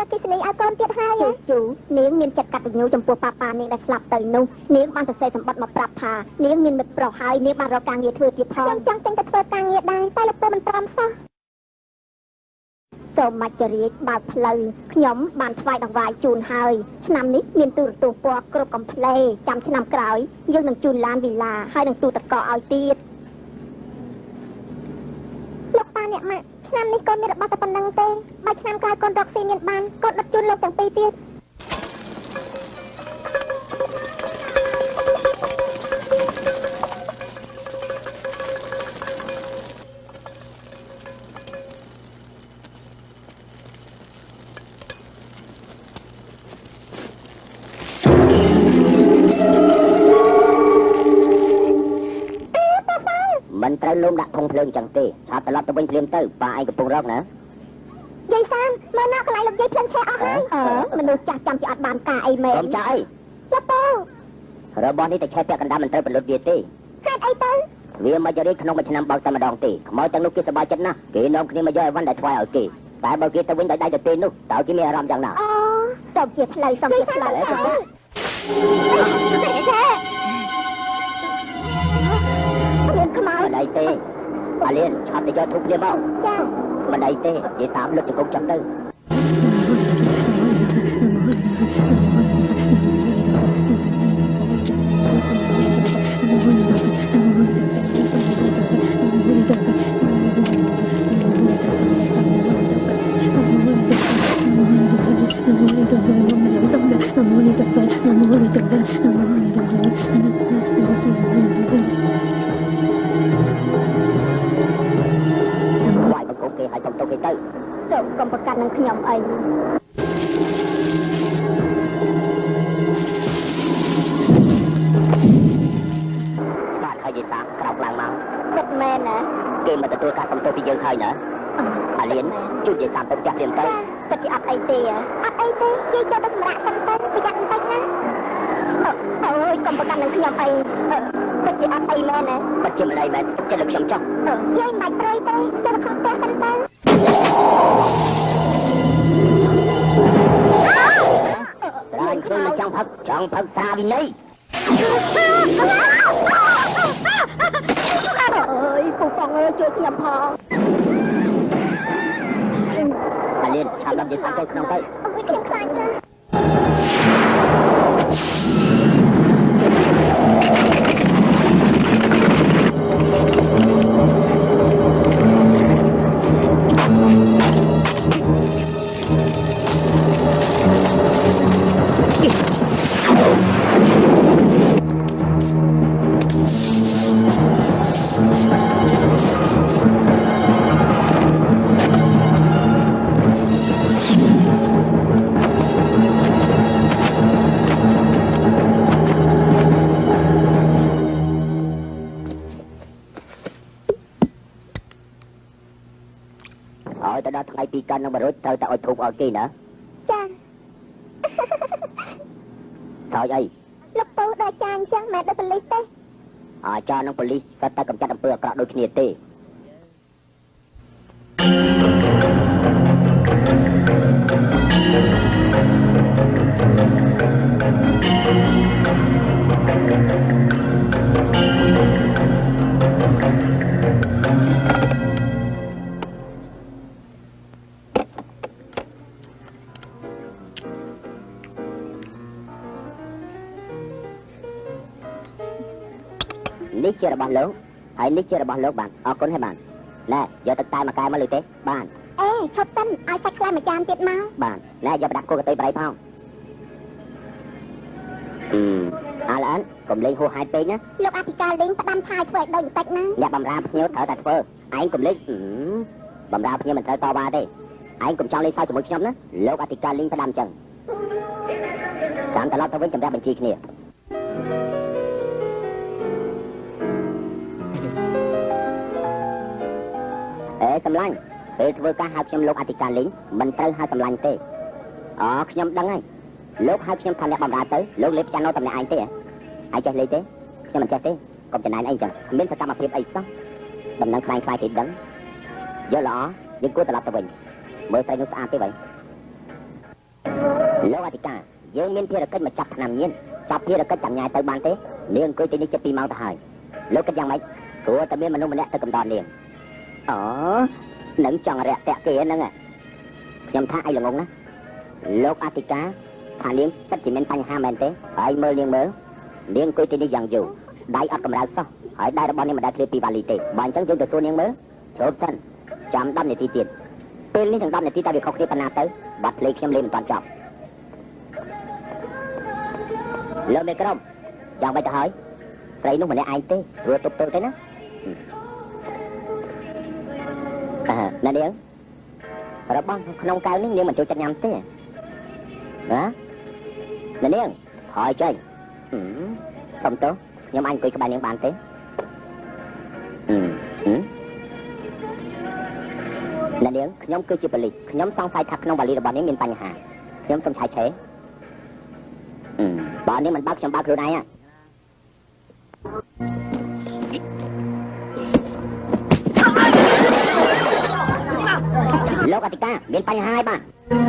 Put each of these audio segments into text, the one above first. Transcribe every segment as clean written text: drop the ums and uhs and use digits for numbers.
កិសនីឲ្យកូនទៀតហើយជូនាងមានចិត្តកតញ្ញូចំពោះប៉ាប៉ានាងដែលស្លាប់ទៅនោះនាងបានសរសេរសម្បត្តិមកប្រាប់ថានាងមានមិត្តប្រុសហើយនាងបានរកការងារធ្វើទៀតផងចង់ចេញទៅធ្វើការងារដែរតែលោកពូមិនព្រមសោះសូមមច្ចរាជបើកផ្លូវខ្ញុំបានថ្វាយដង្វាយជូនហើយឆ្នាំនេះមានទូរទស្សន៍ពណ៌គ្រប់កំ pl េចាំឆ្នាំក្រោយយើងនឹងជូនឡានវីឡាហើយនឹងទូទឹកកកឲ្យទៀតលោកប៉ាអ្នកម៉ាក់ឆ្នាំនេះកូនមានរបស់តែប៉ុណ្្នឹងទេបើឆ្នាំក្រោយកូនរកស៊ីមានបានកូនដឹកជូនលោកទាំងពីរទៀតមិនត្រូវលំដាក់ធុងភ្លើងចឹងទេឆាប់ត្រឡប់ទៅវិញភ្លាមទៅប៉ាឯងកំពុងរកណាយាយសានមើលណាកន្លែងលោកយាយភ្លឹងឆេះអស់ហើយមនុស្សចាស់ចាំជាអត់បានការអីមែនខ្ញុំចាស់អីលោកពូរបស់នេះតែឆេះពាក់កណ្ដាលមិនត្រូវពលុតវាទេហេតុអីទៅវាមកចរិតក្នុងមួយឆ្នាំបើកតែម្ដងទេខ្មោចទាំងនោះគេសប្បាយចិត្តណាស់គេនាំគ្នាមកយកអីវ៉ាន់ដែលថ្វាយឲ្យគេតែបើគេទៅវិញដោយដៃទៅទេនោះតើគេមានអារម្មណ៍យ៉ាងណាអូសូមជាផ្លូវសូមជាផ្លូវមិនអីទេអាលៀនឆាប់ទៅយកធូបវាមកចាមិនអីទេនិយាយតាមលឹកចង្គង់ចាំទៅគេឲ្យចំទុកគេទៅសូមកុំប្រកាសនឹងខ្ញុំអីបាទហើយយាយសាក្រោកឡើងមកពិតមែនណាគេមកទទួលការសំទោសពីយើងហើយណាអាលៀនជួយយាយសាទៅផ្ទះព្រាមទៅពិតជាអត់អីទេអត់អីទេយាយចូលទៅសម្រាប់សិនទៅប្រយ័ត្នបន្តិចណាអូយកុំប្រកាសនឹងខ្ញុំអីពិតជាអត់អីមែនណាពិតជាមិនអីមែនចិត្តលើខ្ញុំចុះយាយមិនបាច់ព្រៃទេចូលក្នុងផ្ទះសិនទៅរាញជួយមកចង់ផឹកសាវិន័យអើយពូប៉ងអើយជួយខ្ញុំផងអាលៀនឆាប់ដល់យាយសាចូលក្នុងទៅអូយខ្ញុំខ្លាចណាថ្ងៃពីកាន់នឹងបរុចត្រូវតែឲ្យធូបឲ្យគេណាចាសោយអីលោកពូដល់ចាអញ្ចឹងម៉ែដល់ប៉ូលីសទេចានឹងប៉ូលីសគាត់តែកំចាត់អំពើអាក្រក់ដូចគ្នាទេនេះជារបស់លោកហើយនេះជារបស់លោកបានអរគុណហើយបានណែយកទឹកតែមកកែមកលើទេបានអេឈប់សិនឲ្យសាច់ខ្លែមួយចានទៀតមកបានណែយកប្រដាប់គោកន្ទុយប្រៃផងអាឡែនកុំលេងហួសហេតុពេកណាលោកអធិការលេងផ្ដាំឆាយធ្វើឲ្យដូចបន្តិចណាអ្នកបំរើភ្ញៀវត្រូវតែធ្វើឯងកុំលេងបំរើភ្ញៀវមិនត្រូវតវ៉ាទេឯងកុំចង់លេងសើចជាមួយខ្ញុំណាលោកអធិការលេងផ្ដាំចឹងចាំត្រឡប់ទៅវិញចម្រាស់បញ្ជីគ្នាសម្លាញ់ពេលធ្វើការហៅខ្ញុំលោកអធិការលេងមិនត្រូវហៅសម្លាញ់ទេខ្ញុំដឹងហើយលោកហៅខ្ញុំថាអ្នកបម្រើទៅលោកលេបចាណូតំណែងឯងទេឯងចេះលេងទេខ្ញុំមិនចេះទេកុំចំណាយអីចឹងមានសកម្មភាពអីសោះដំណឹងខ្លាំងខ្លាយគេដឹងយកល្អយើងគួរត្រឡប់ទៅវិញមើលស្រីនោះស្អាតទេបើលោកអធិការយើងមានភារកិច្ចមកចាប់ឆ្នាំញៀនចាប់ភារកិច្ចចាំញ៉ាយទៅបានទេនាងអង្គុយទីនេះជិត2ម៉ោងទៅហើយលោកគិតយ៉ាងម៉េចគួរតែមានមនុស្សម្នាក់ទៅកំដរនាងអូនឹងចង់រាក់តាក់គេហ្នឹងខ្ញុំថាឯងល្ងងណាលោកអធិការថានាងពិតជាមានបញ្ហាមែនទេហើយមើលនាងមើលនាងអង្គុយទីនេះយ៉ាងយូរដៃអត់កម្រើកសោះហើយដៃរបស់នាងមិនដែលឃ្លាតពីវ៉ាលីទេបើអញ្ចឹងយើងទៅសួរនាងមើលជប់សិនចាំ10នាទីទៀតពេលនេះទាំង10នាទីតែវាខុសគ្នាប៉ុណ្ណាទៅបាត់ភ្លេងខ្ញុំលេងមិនតាន់ចប់លើមេក្រុមយ៉ាងម៉េចទៅហើយស្រីនោះម្នាក់ឯងទេរួចទប់ទល់ទេណាណានាងរបស់ក្នុងកៅនេះនាងមិនចូលចិត្តញ៉ាំទេណានាងថយចេញសុំទោសខ្ញុំអង្គុយក្បែរនាងបានទេនាងខ្ញុំគឺជាប៉ូលីសខ្ញុំសង្ស័យថាក្នុងវ៉ាលីរបស់នាងមានបញ្ហាខ្ញុំសូមឆាយឆេបើនាងមិនបើកខ្ញុំបើកខ្លួនឯងលោកអធិការមានបញ្ហាហើយបាទ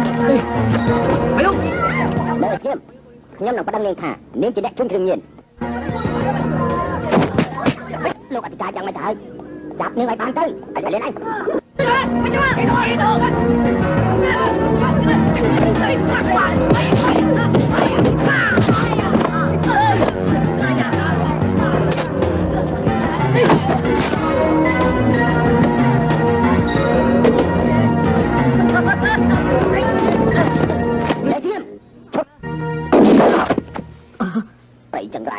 មើលខ្ញុំនឹងប្តឹងនាងថានាងជាអ្នកជួញគ្រឿងញៀនលោកអធិការយ៉ាងម៉េចទៅហើយចាប់នាងឲ្យបានទៅឲ្យទៅលេងឯងไปจังไร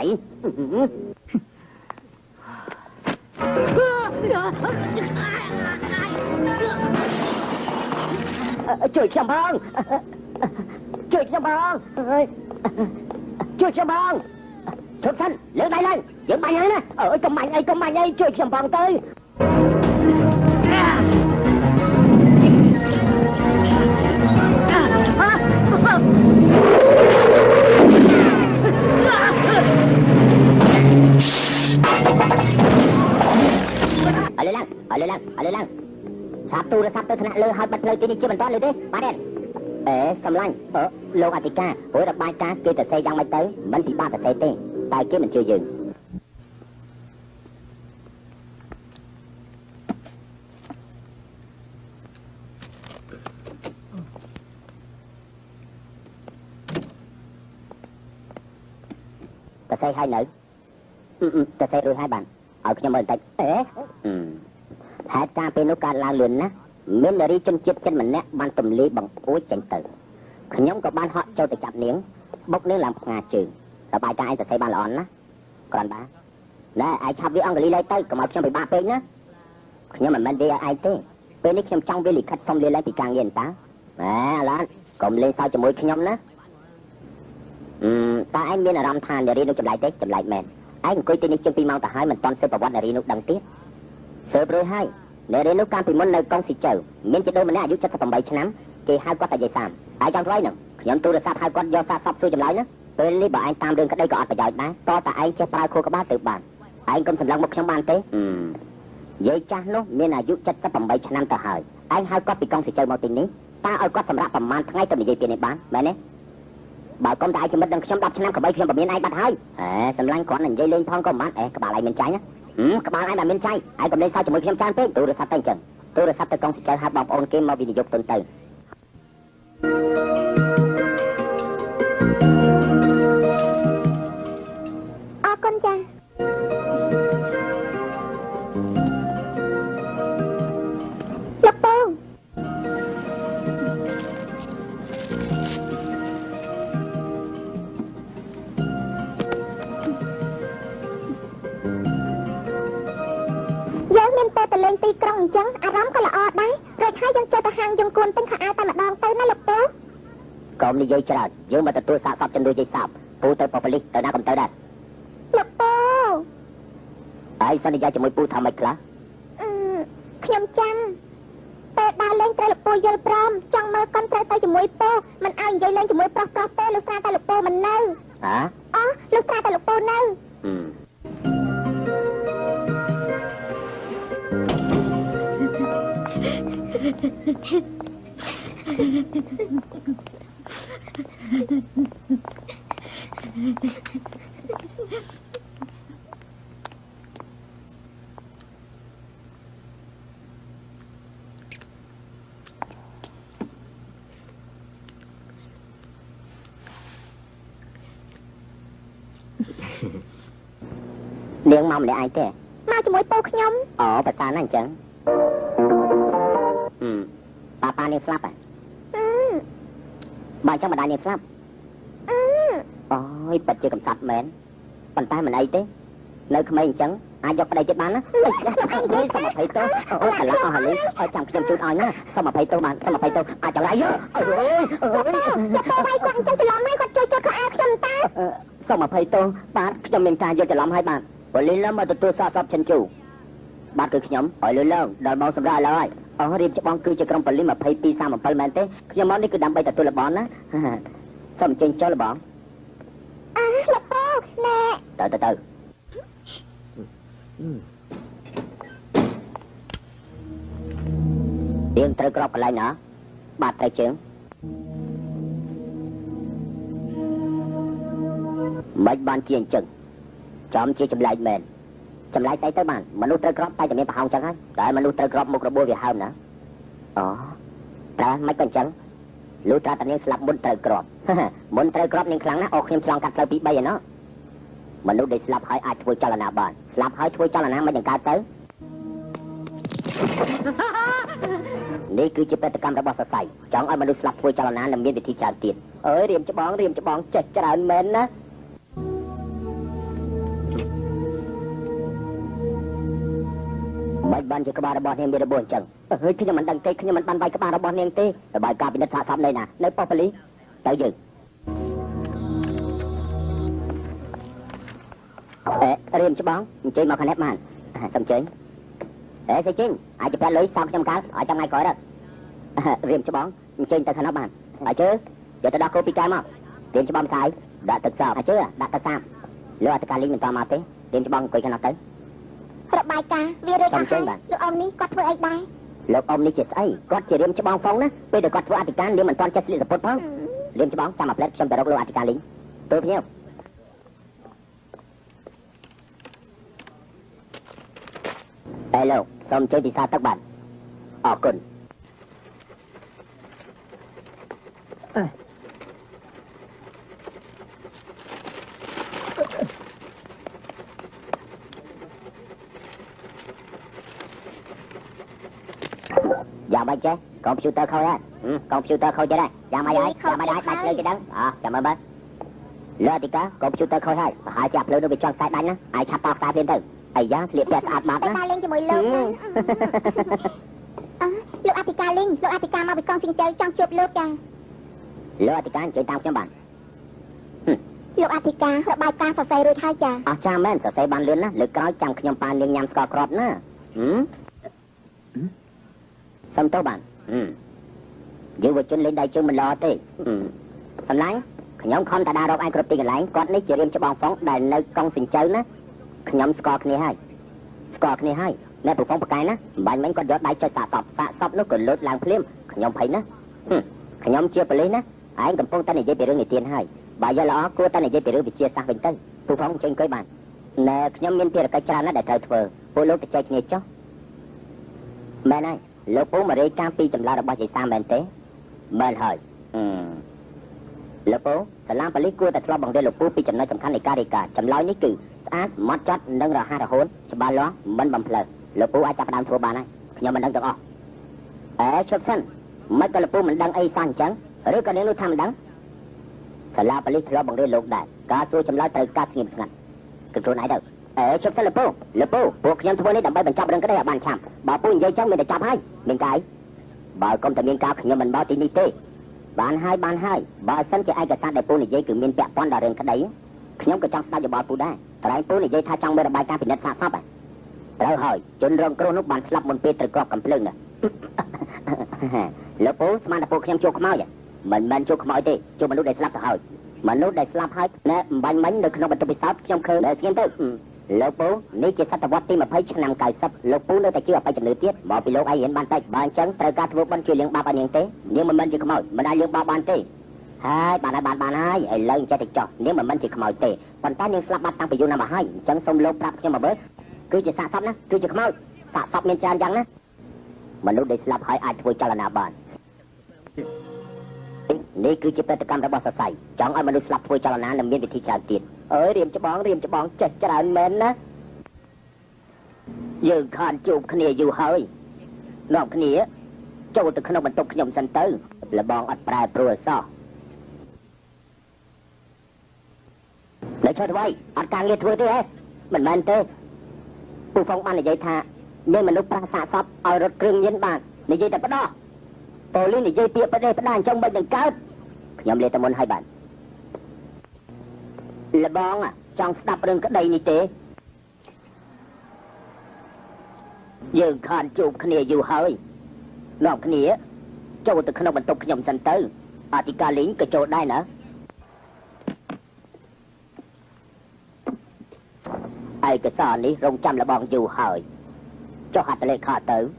ช่วยខ្ញុំផងជួយខ្ញុំផងជួយខ្ញុំផងឈប់សិនលើកដៃឡើងយើងបាញ់ហើយណាអើយកុំបាញ់អីជួយខ្ញុំផងទៅឥឡូវឡើងសាប់ទូរស័ព្ទទៅថ្នាក់លើហើយបាត់ផ្លូវទីនេះជាបន្តលើទេបាទសំឡាញ់លោកអធិការព្រោះរបាយការណ៍គេទៅសេយ៉ាងម៉េចទៅមិនពិបាកទៅសេទេតែគេមិនជឿយើងទៅសេឲ្យនៅទៅសេរួចហើយបានឲ្យខ្ញុំមើលបន្តិចហេតុការណ៍ពេលនោះកើតឡើងលឿនណាស់មាននារីជនជាតិចិនម្នាក់បានទម្លាយបង្អួចចេញទៅខ្ញុំក៏បានហក់ចូលទៅចាប់នាងបុកនាងឡើងផ្ងាជើងរបាយការណ៍ឯងទៅសេបានល្អណាស់គ្រាន់បាទណែឯងឆាប់វាអង់គ្លីសលេខទៅកុំឲ្យខ្ញុំពិបាកពេកណាខ្ញុំមិនមែននិយាយឲ្យឯងទេពេលនេះខ្ញុំចង់វាលិខិតសុំលាលែងពីការងារតាឡានកុំលេងសើចជាមួយខ្ញុំណាតើឯងមានអារម្មណ៍ថានារីនោះចម្លែកទេចម្លែកមែនឯងអង្គុយទីនេះជាង2ម៉ោងទៅហើយមិនទាន់ស៊ើបប្រវត្តិនារីនោះដឹងទៀតស៊ើបរួចហើយនារីនោះកាលពីមុននៅកុងស៊ីចៅមានជីដូនម្នាក់អាយុ78ឆ្នាំគេហៅគាត់ថាយាយសាមឯងចង់ធ្វើអីហ្នឹងខ្ញុំទូរស័ព្ទហៅគាត់យកសារសពសួរចម្លើយណាពេលនេះបើឯងតាមរឿងក្តីក៏អត់ប្រយោជន៍ដែរតើឯងចេះប្រើខួរក្បាលទៅបានឯងកុំសម្លឹងមកខ្ញុំបានទេយាយចាស់នោះមានអាយុ78ឆ្នាំទៅហើយឯងហៅគាត់ពីកុងស៊ីចៅមកទីនេះតើឲ្យគាត់សម្រាប់ប្រមាណថ្ងៃទៅនិយាយពីនេះបានមែនទេបើកុំតែឯងចំណិតនឹងខ្ញុំ10ឆ្នាំក៏បីខ្ញុំក៏មានឯងបាត់ហើយសម្លាញ់គ្រាន់តែនិយាយលេងផងក៏មិនបានក្បាលឯងមានចាញ់ណាក្បាលឯងតែមានចាយឯងកុំលេងសើចជាមួយខ្ញុំច្រើនពេកទូរស័ព្ទទៅអញ្ចឹងទូរស័ព្ទទៅកុងស៊ីចៅហៅបងប្អូនគេមកវិនិយោគទុនទៅអរគុណចា៎លោកពូយើងមានពេលទៅលេងទីក្រុងអញ្ចឹងអារម្មណ៍ក៏ល្អដែររួចហើយយើងចូលទៅហាងយង្គួនទិញខោអាវតែម្ដងទៅណាលោកពូកុំនិយាយច្រើនយើងមកទទួលសាកសពជំនួយយាយសាប់ពូទៅប៉ប៉ូលីសទៅណាកុំទៅដែរលោកពូហើយសន្យាជាមួយពូថាម៉េចខ្លះខ្ញុំចាំពេលដើរលេងត្រូវលោកពូយល់ព្រមចង់មើលកុនត្រូវទៅជាមួយពូមិនឲ្យនិយាយលេងជាមួយប្រុសទេលោកស្រាតែលោកពូមិននៅលោកស្រាតែលោកពូនៅនាងមកម្នាក់ឯងទេមកជាមួយពូខ្ញុំអូប្រសាណាស់អញ្ចឹងប៉ានាងស្លាប់ហ៎បើអញ្ចឹងម្ដាយនាងស្លាប់អូយពិតជាកំសត់មែនប៉ុន្តែមិនអីទេនៅក្មេងអញ្ចឹងអាចយកប្តីទៀតបានណាសុំ20ទោសអូកន្លះអស់ហើយឲ្យចាំខ្ញុំជូនឲ្យណាសុំ20ទោសបានសុំ20ទោសអាចចង្រៃអើយចាប់ទៅវាយគាត់អញ្ចឹងច្រឡំហើយគាត់ជួយខោអាវខ្ញុំតាសុំ20ទោសបាទខ្ញុំមានការយកច្រឡំឲ្យបានប៉ូលីសឡើងមកទទួលសាកសពចិនជូបាទគឺខ្ញុំឲ្យលឺឡើងដល់បងសម្រាប់ឥឡូវហើយអូរៀបច្បងគឺជាក្រុមប៉ូលីស2237មែនទេខ្ញុំមកនេះគឺដើម្បីទទួលលបងណាសុំចេញចុះលបងលោកពូណែទៅរៀងត្រូវក្របកន្លែងណាបាទត្រូវជើងមិនបានជាអញ្ចឹងចំជាចម្លែកមែនចម្លែកតែទៅបានមនុស្សត្រូវក្របតែតែមានប្រហោងចឹងហើយតែមនុស្សត្រូវក្របមុខរបួសវាហើមណាអូតែមិនក៏អញ្ចឹងលុះត្រាតែនាងស្លាប់មុនត្រូវក្របមុនត្រូវក្របនាងខ្លាំងណាស់អស់ខ្ញុំឆ្លងកាត់ផ្លូវពី3ឯណោះមនុស្សដែលស្លាប់ហើយអាចធ្វើចលនាបានស្លាប់ហើយធ្វើចលនាមិនយ៉ាងកើតទៅនេះគឺជាបេតិកម្មរបស់សរសៃចង់ឲ្យមនុស្សស្លាប់ធ្វើចលនានិងមានវិធីច្រើនទៀតអើយរៀមច្បងចេះច្រើនមែនណាមិនបានជាក្បាលរបស់នាងមានរបួសអញ្ចឹងអើយខ្ញុំមិនដឹងទេខ្ញុំមិនបានវាយក្បាលរបស់នាងទេបើការពិនិត្យសាកសពនៅណានៅប៉ុស្តិ៍ប៉ូលីសទៅយើងរៀមច្បងអញ្ជើញមកខាងនេះបានសូមអញ្ជើញសេចេញអាចទៅប្រាប់លុយសងខ្ញុំកាលឲ្យចាំថ្ងៃក្រោយទៅរៀមច្បងអញ្ជើញទៅខាងនោះបានហើយជើយកទៅដល់គោពីកែមករៀមច្បងស្អាយដាក់ទឹកសាបហើយជើដាក់ទឹកសាបលើអត្តកាលីមិនតមកទេរៀមច្បងអង្គុយខាងនោះទៅរបាយការណ៍វារួចអស់ហើយលោកអ៊ំនេះគាត់ធ្វើអីដែរលោកអ៊ំនេះជាស្អីគាត់ជារៀមច្បងហ្វុងណាពេលដែលគាត់ធ្វើអធិការនាងមិនទាន់ចេះស្លៀកសពុតផងរៀមច្បងចាំមកផ្លែតខ្ញុំទៅរកលោកអធិការលីងទៅភ្ញៀវលោកសូមជួយពិសាទឹកបាទអរគុណយ៉ាងម៉េចចេះកុំព្យូទ័រខូចហើយកុំព្យូទ័រខូចចេះដែរយ៉ាងម៉េចហើយយ៉ាងម៉េចហើយដាច់ភ្លើងគេដឹងចាំមើលមើលលើអធិការកុំព្យូទ័រខូចហើយប្រហែលជាភ្លើងនោះវាចង់ខ្សែដាច់ណាហើយឆាប់តខ្សែភ្លាមទៅអាយ៉ាស្លៀកផ្ទះស្អាតបាត់ណាលេងជាមួយលោកលោកអធិការលេងលោកអធិការមកពីកងសិង្ហជ័យចង់ជួបលោកចាលោកអធិការអញ្ជើញតាមខ្ញុំបានលោកអធិការរបាយការណ៍សរសេររួចហើយចាអស់ចាមែនសរសេរបានលឿនណាលើកក្រោយចាំខ្ញុំប៉ានាងញ៉ាំស្ករគ្រាប់ណាសុំទៅបានយើងវជនលេងដៃជើងមិនល្អទេសម្លាញ់ខ្ញុំខំតាដារកឯងគ្រប់ទីកន្លែងគាត់នេះជារៀមច្បងហ្វុងដែលនៅកងសិង្ហជ័យណាខ្ញុំស្គាល់គ្នាហើយអ្នកប្រពងប្រកែណាបាញ់មិញគាត់យកដៃចុចសាកសពនោះក៏លូតឡើងភ្លាមខ្ញុំភ័យណាខ្ញុំជាប៉ូលីសណាឯងកំពុងតែនិយាយពីរឿងនិទានហើយបើយកល្អគួរតែនិយាយពីរឿងវិទ្យាសាស្ត្រវិញទៅពូផងចេញអង្គុយបានណែខ្ញុំមានភារកិច្ចច្រើនណាស់ដែលត្រូវធ្វើពួកលោកទៅចែកគ្នាចុះមែនហើយលោកពូមករាយការណ៍ពីចម្លើយរបស់យាយសាមែនទេមែនហើយលោកពូសាលាប៉ូលីសគួរតែធ្លាប់បង្រៀនលោកពូពីចំណុចសំខាន់នៃការរាយការណ៍ចម្លើយនេះគឺស្អាតម៉ត់ចត់និងរហ័សរហួនច្បាស់លាស់មិនបំផ្លើសលោកពូអាចចាប់ផ្ដើមធ្វើបានហើយខ្ញុំមិនដឹងទាំងអស់ឈប់សិនមិនក៏លោកពូមិនដឹងអីសោះអញ្ចឹងឬក៏នាងនោះថាមិនដឹងសាលាប៉ូលីសធ្លាប់បង្រៀនលោកដែរការសួរចម្លើយត្រូវការស្ងៀមស្ងាត់គឺខ្លួនឯងទៅឈប់សិនលោកពូពួកខ្ញុំធ្វើនេះដើម្បីបញ្ចប់រឿងក្តីឲ្យបានឆាប់បើពូនិយាយចឹងមានតែចាប់ហើយមានកាយបើកុំតែមានការខ្ញុំមិនមកទីនេះទេបានហើយបើសិនជាឯកសារដែលពូនិយាយគឺមានពាក់ព័ន្ធដល់រឿងក្តីខ្ញុំក៏ចង់ស្ដាប់យោបល់ពូដែរត្រែងពូនិយាយថាចង់មានរបាយការណ៍ពិនិត្យសាកសពត្រូវហើយជនរងគ្រោះនោះបានស្លាប់មុនពេលត្រូវគ្រាប់កំភ្លើងណាលោកពូស្មានតែពូខ្ញុំជួខ្មោចមិនមែនជួខ្មោចទេជួមនុស្សដែលស្លាប់ទៅហើយមនុស្សដែលស្លាប់ហើយណែអំបញ្ញមិញនៅក្នុងបន្ទប់ពិសោធន៍ខ្ញុំឃើញស្ងៀមទៅលោកពូនេះជាសតវត្សទី20ឆ្នាំ90លោកពូនៅតែជឿអបិយជំនឿទៀតមកពីលោកឯងរៀនបានតិចបើអញ្ចឹងត្រូវការធ្វើបន់ជួយលៀងបាបឲ្យនាងទេនាងមិនមែនជាខ្មោចមិនអាចលៀងបាបបានទេហ hai bạn hai lần cho thịt cho nếu mà mình chỉ không mỏi tệ còn ta nhưng slap bắt tăng bị vô nằm mà hai chẳng xong lốp rap nhưng mà bớt cứ chỉ xạ sắp nè cứ chỉ không mỏi xạ sắp miền tràn chẳng nè mình lúc để slap hai ai thôi cho là nào bạnนี่คือจิตตกรรมระบอบสายจังไอ้มนุษย์สลับพูดจารณะนำเมียนวิธีการจิตเรียมจะบ้องจัดจานเมนนะยืนขานจูบขณีอยู่เฮ้ยนอกขณีโจตขนมบรรทุกขยมสันเตอร์ระบองอัดปลายปลัวซ้อเลยช่วยไว้อัดการเรียนทัวร์ด้วยมันแมนเต้ผู้ฟ้องบ้านในใจท่าเนี่ยมนุษย์ปราศาสตร์เอารถเครื่องเย็นบ้านในใจแต่ปะดอโปลินในใจเปียประเดี๋ยวประดานจงใบหนึ่งเก้ายอมเลยตะมนให้บ้านละบองจังสตับเรื่องก็ได้นี่เต้ยืนขานจูบขณีอยู่เฮ้ยนอกขณีโจตขนมบรรทุกขยมสันเตอร์อธิการลิงก็โจได้นะไอ้กระสอนนี้รงจำละบองอยู่เฮ้ยเจ้าหัดทะเลขาเตอร์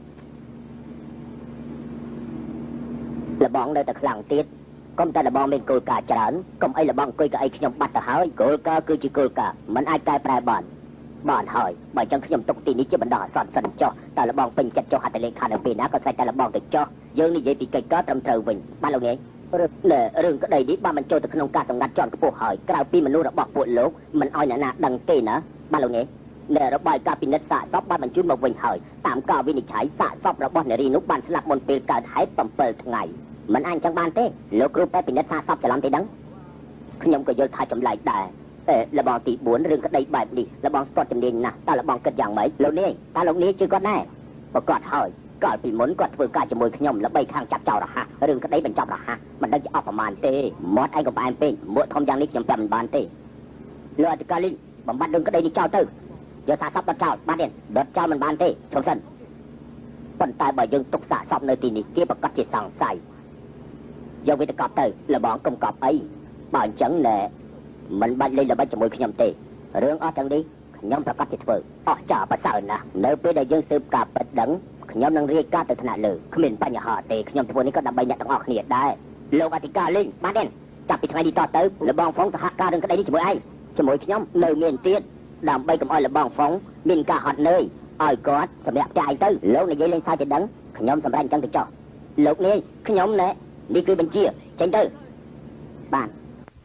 ละบองเลยแต่ขลังติดก็แต่ละบองเป็นโกลกาจานก็ไอ้ละบองคุยกับไอ้ขยมบัตรเฮ้ยโกลกาคือจีโกลกามันไอ้กายแปรบานเฮ้ยใบจังขยมตกตีนี้จะบรรดาสอนสันเจ้าแต่ละบองเป็นจัดเจ้าหัดทะเลขาในปีนะก็ใส่แต่ละบองติดเจ้ายังนี่ยัยปีกิก็ตรำเทอวิ่งบ้านเราไงเรื่องก็ได้ดิบ้านมันโจตขนมกาสงัดจอนกับพวกเฮ้ยกล่าวปีมันรู้ระบอกปวดโลกมันอ้อยหนาดังเกนะบ้านเราไงระบายกาปินัสสะซอบบ้านมันจุนมาวิ่งเฮ้ยตามกาวินิจฉัยสะซอบระบอบในรีนุบ้านสลักบนเปลือกการหายปั่มเปิลไงมันอ่านจังบ้านเต้โลกรูปไปปินัสสะซอบจะล้ำตีดังขยมก็โยธาจำไหลได้ระบองตีบุญเรื่องก็ได้แบบนี้ระบองสกอตจำเนียนนะตาระบองเกิดอย่างไหมเราเนี่ยตาลงนี้ชื่อก็แน่ประกอบเฮ้ยก่อนปีหมุนก่อนเพื่อการจมูกขยมแล้วใบข้างจับเจ้าระฮะเรื่องก็ได้เป็นจับระฮะมันได้จะออกประมาณเต้มอดไอ้กับไอ้เป็นมดทอมยังนี้จำเป็นบ้านเต้เลือดกาลินบำบัดเรื่องก็ได้ดีเจ้าเต้โยธาซับเจ้าบ้านเด่นดดเจ้ามันบ้านเต้ชมสันปนตายบ่อยยังตกสะซอบในตีนี้เกี่ยวกับกัดจิตสั่งใส่ยกวิตกอบเตอระบองกำกับไอ้บ้านจังแหน่มันบ้านเลยระบายจมูกขยมเตเรื่องอ้อจังดีขยมประกอบจิตเปิดอ้อจ่าประสานนะเนื้อเปได้ยังสืบกับเป็ดดังขยมนังเรียกการแต่ถนัดเลยขมิ้นปัญญาหาเตขยมตัวนี้ก็นำใบเนี่ยต้องออกเนียดได้โลกอธิการลิงบ้านเด่นจับปิดทำไมดีต่อเตระบองฟ้องทหารการเรื่องก็ได้นี่จมูกไอ้จมูกขยมเนื้อเมียนเตี้ยดำใบกับอ้อยระบองฟ้องมินกาหอดเนยอ้อยกอดสำหรับใจเตโลกในยัยเล่นซาจะดังขยมสำหรับจังติดจ่อโลกนี้ขยมเนี่ยนี่คือบัญชีเจนเตอร์บ้าน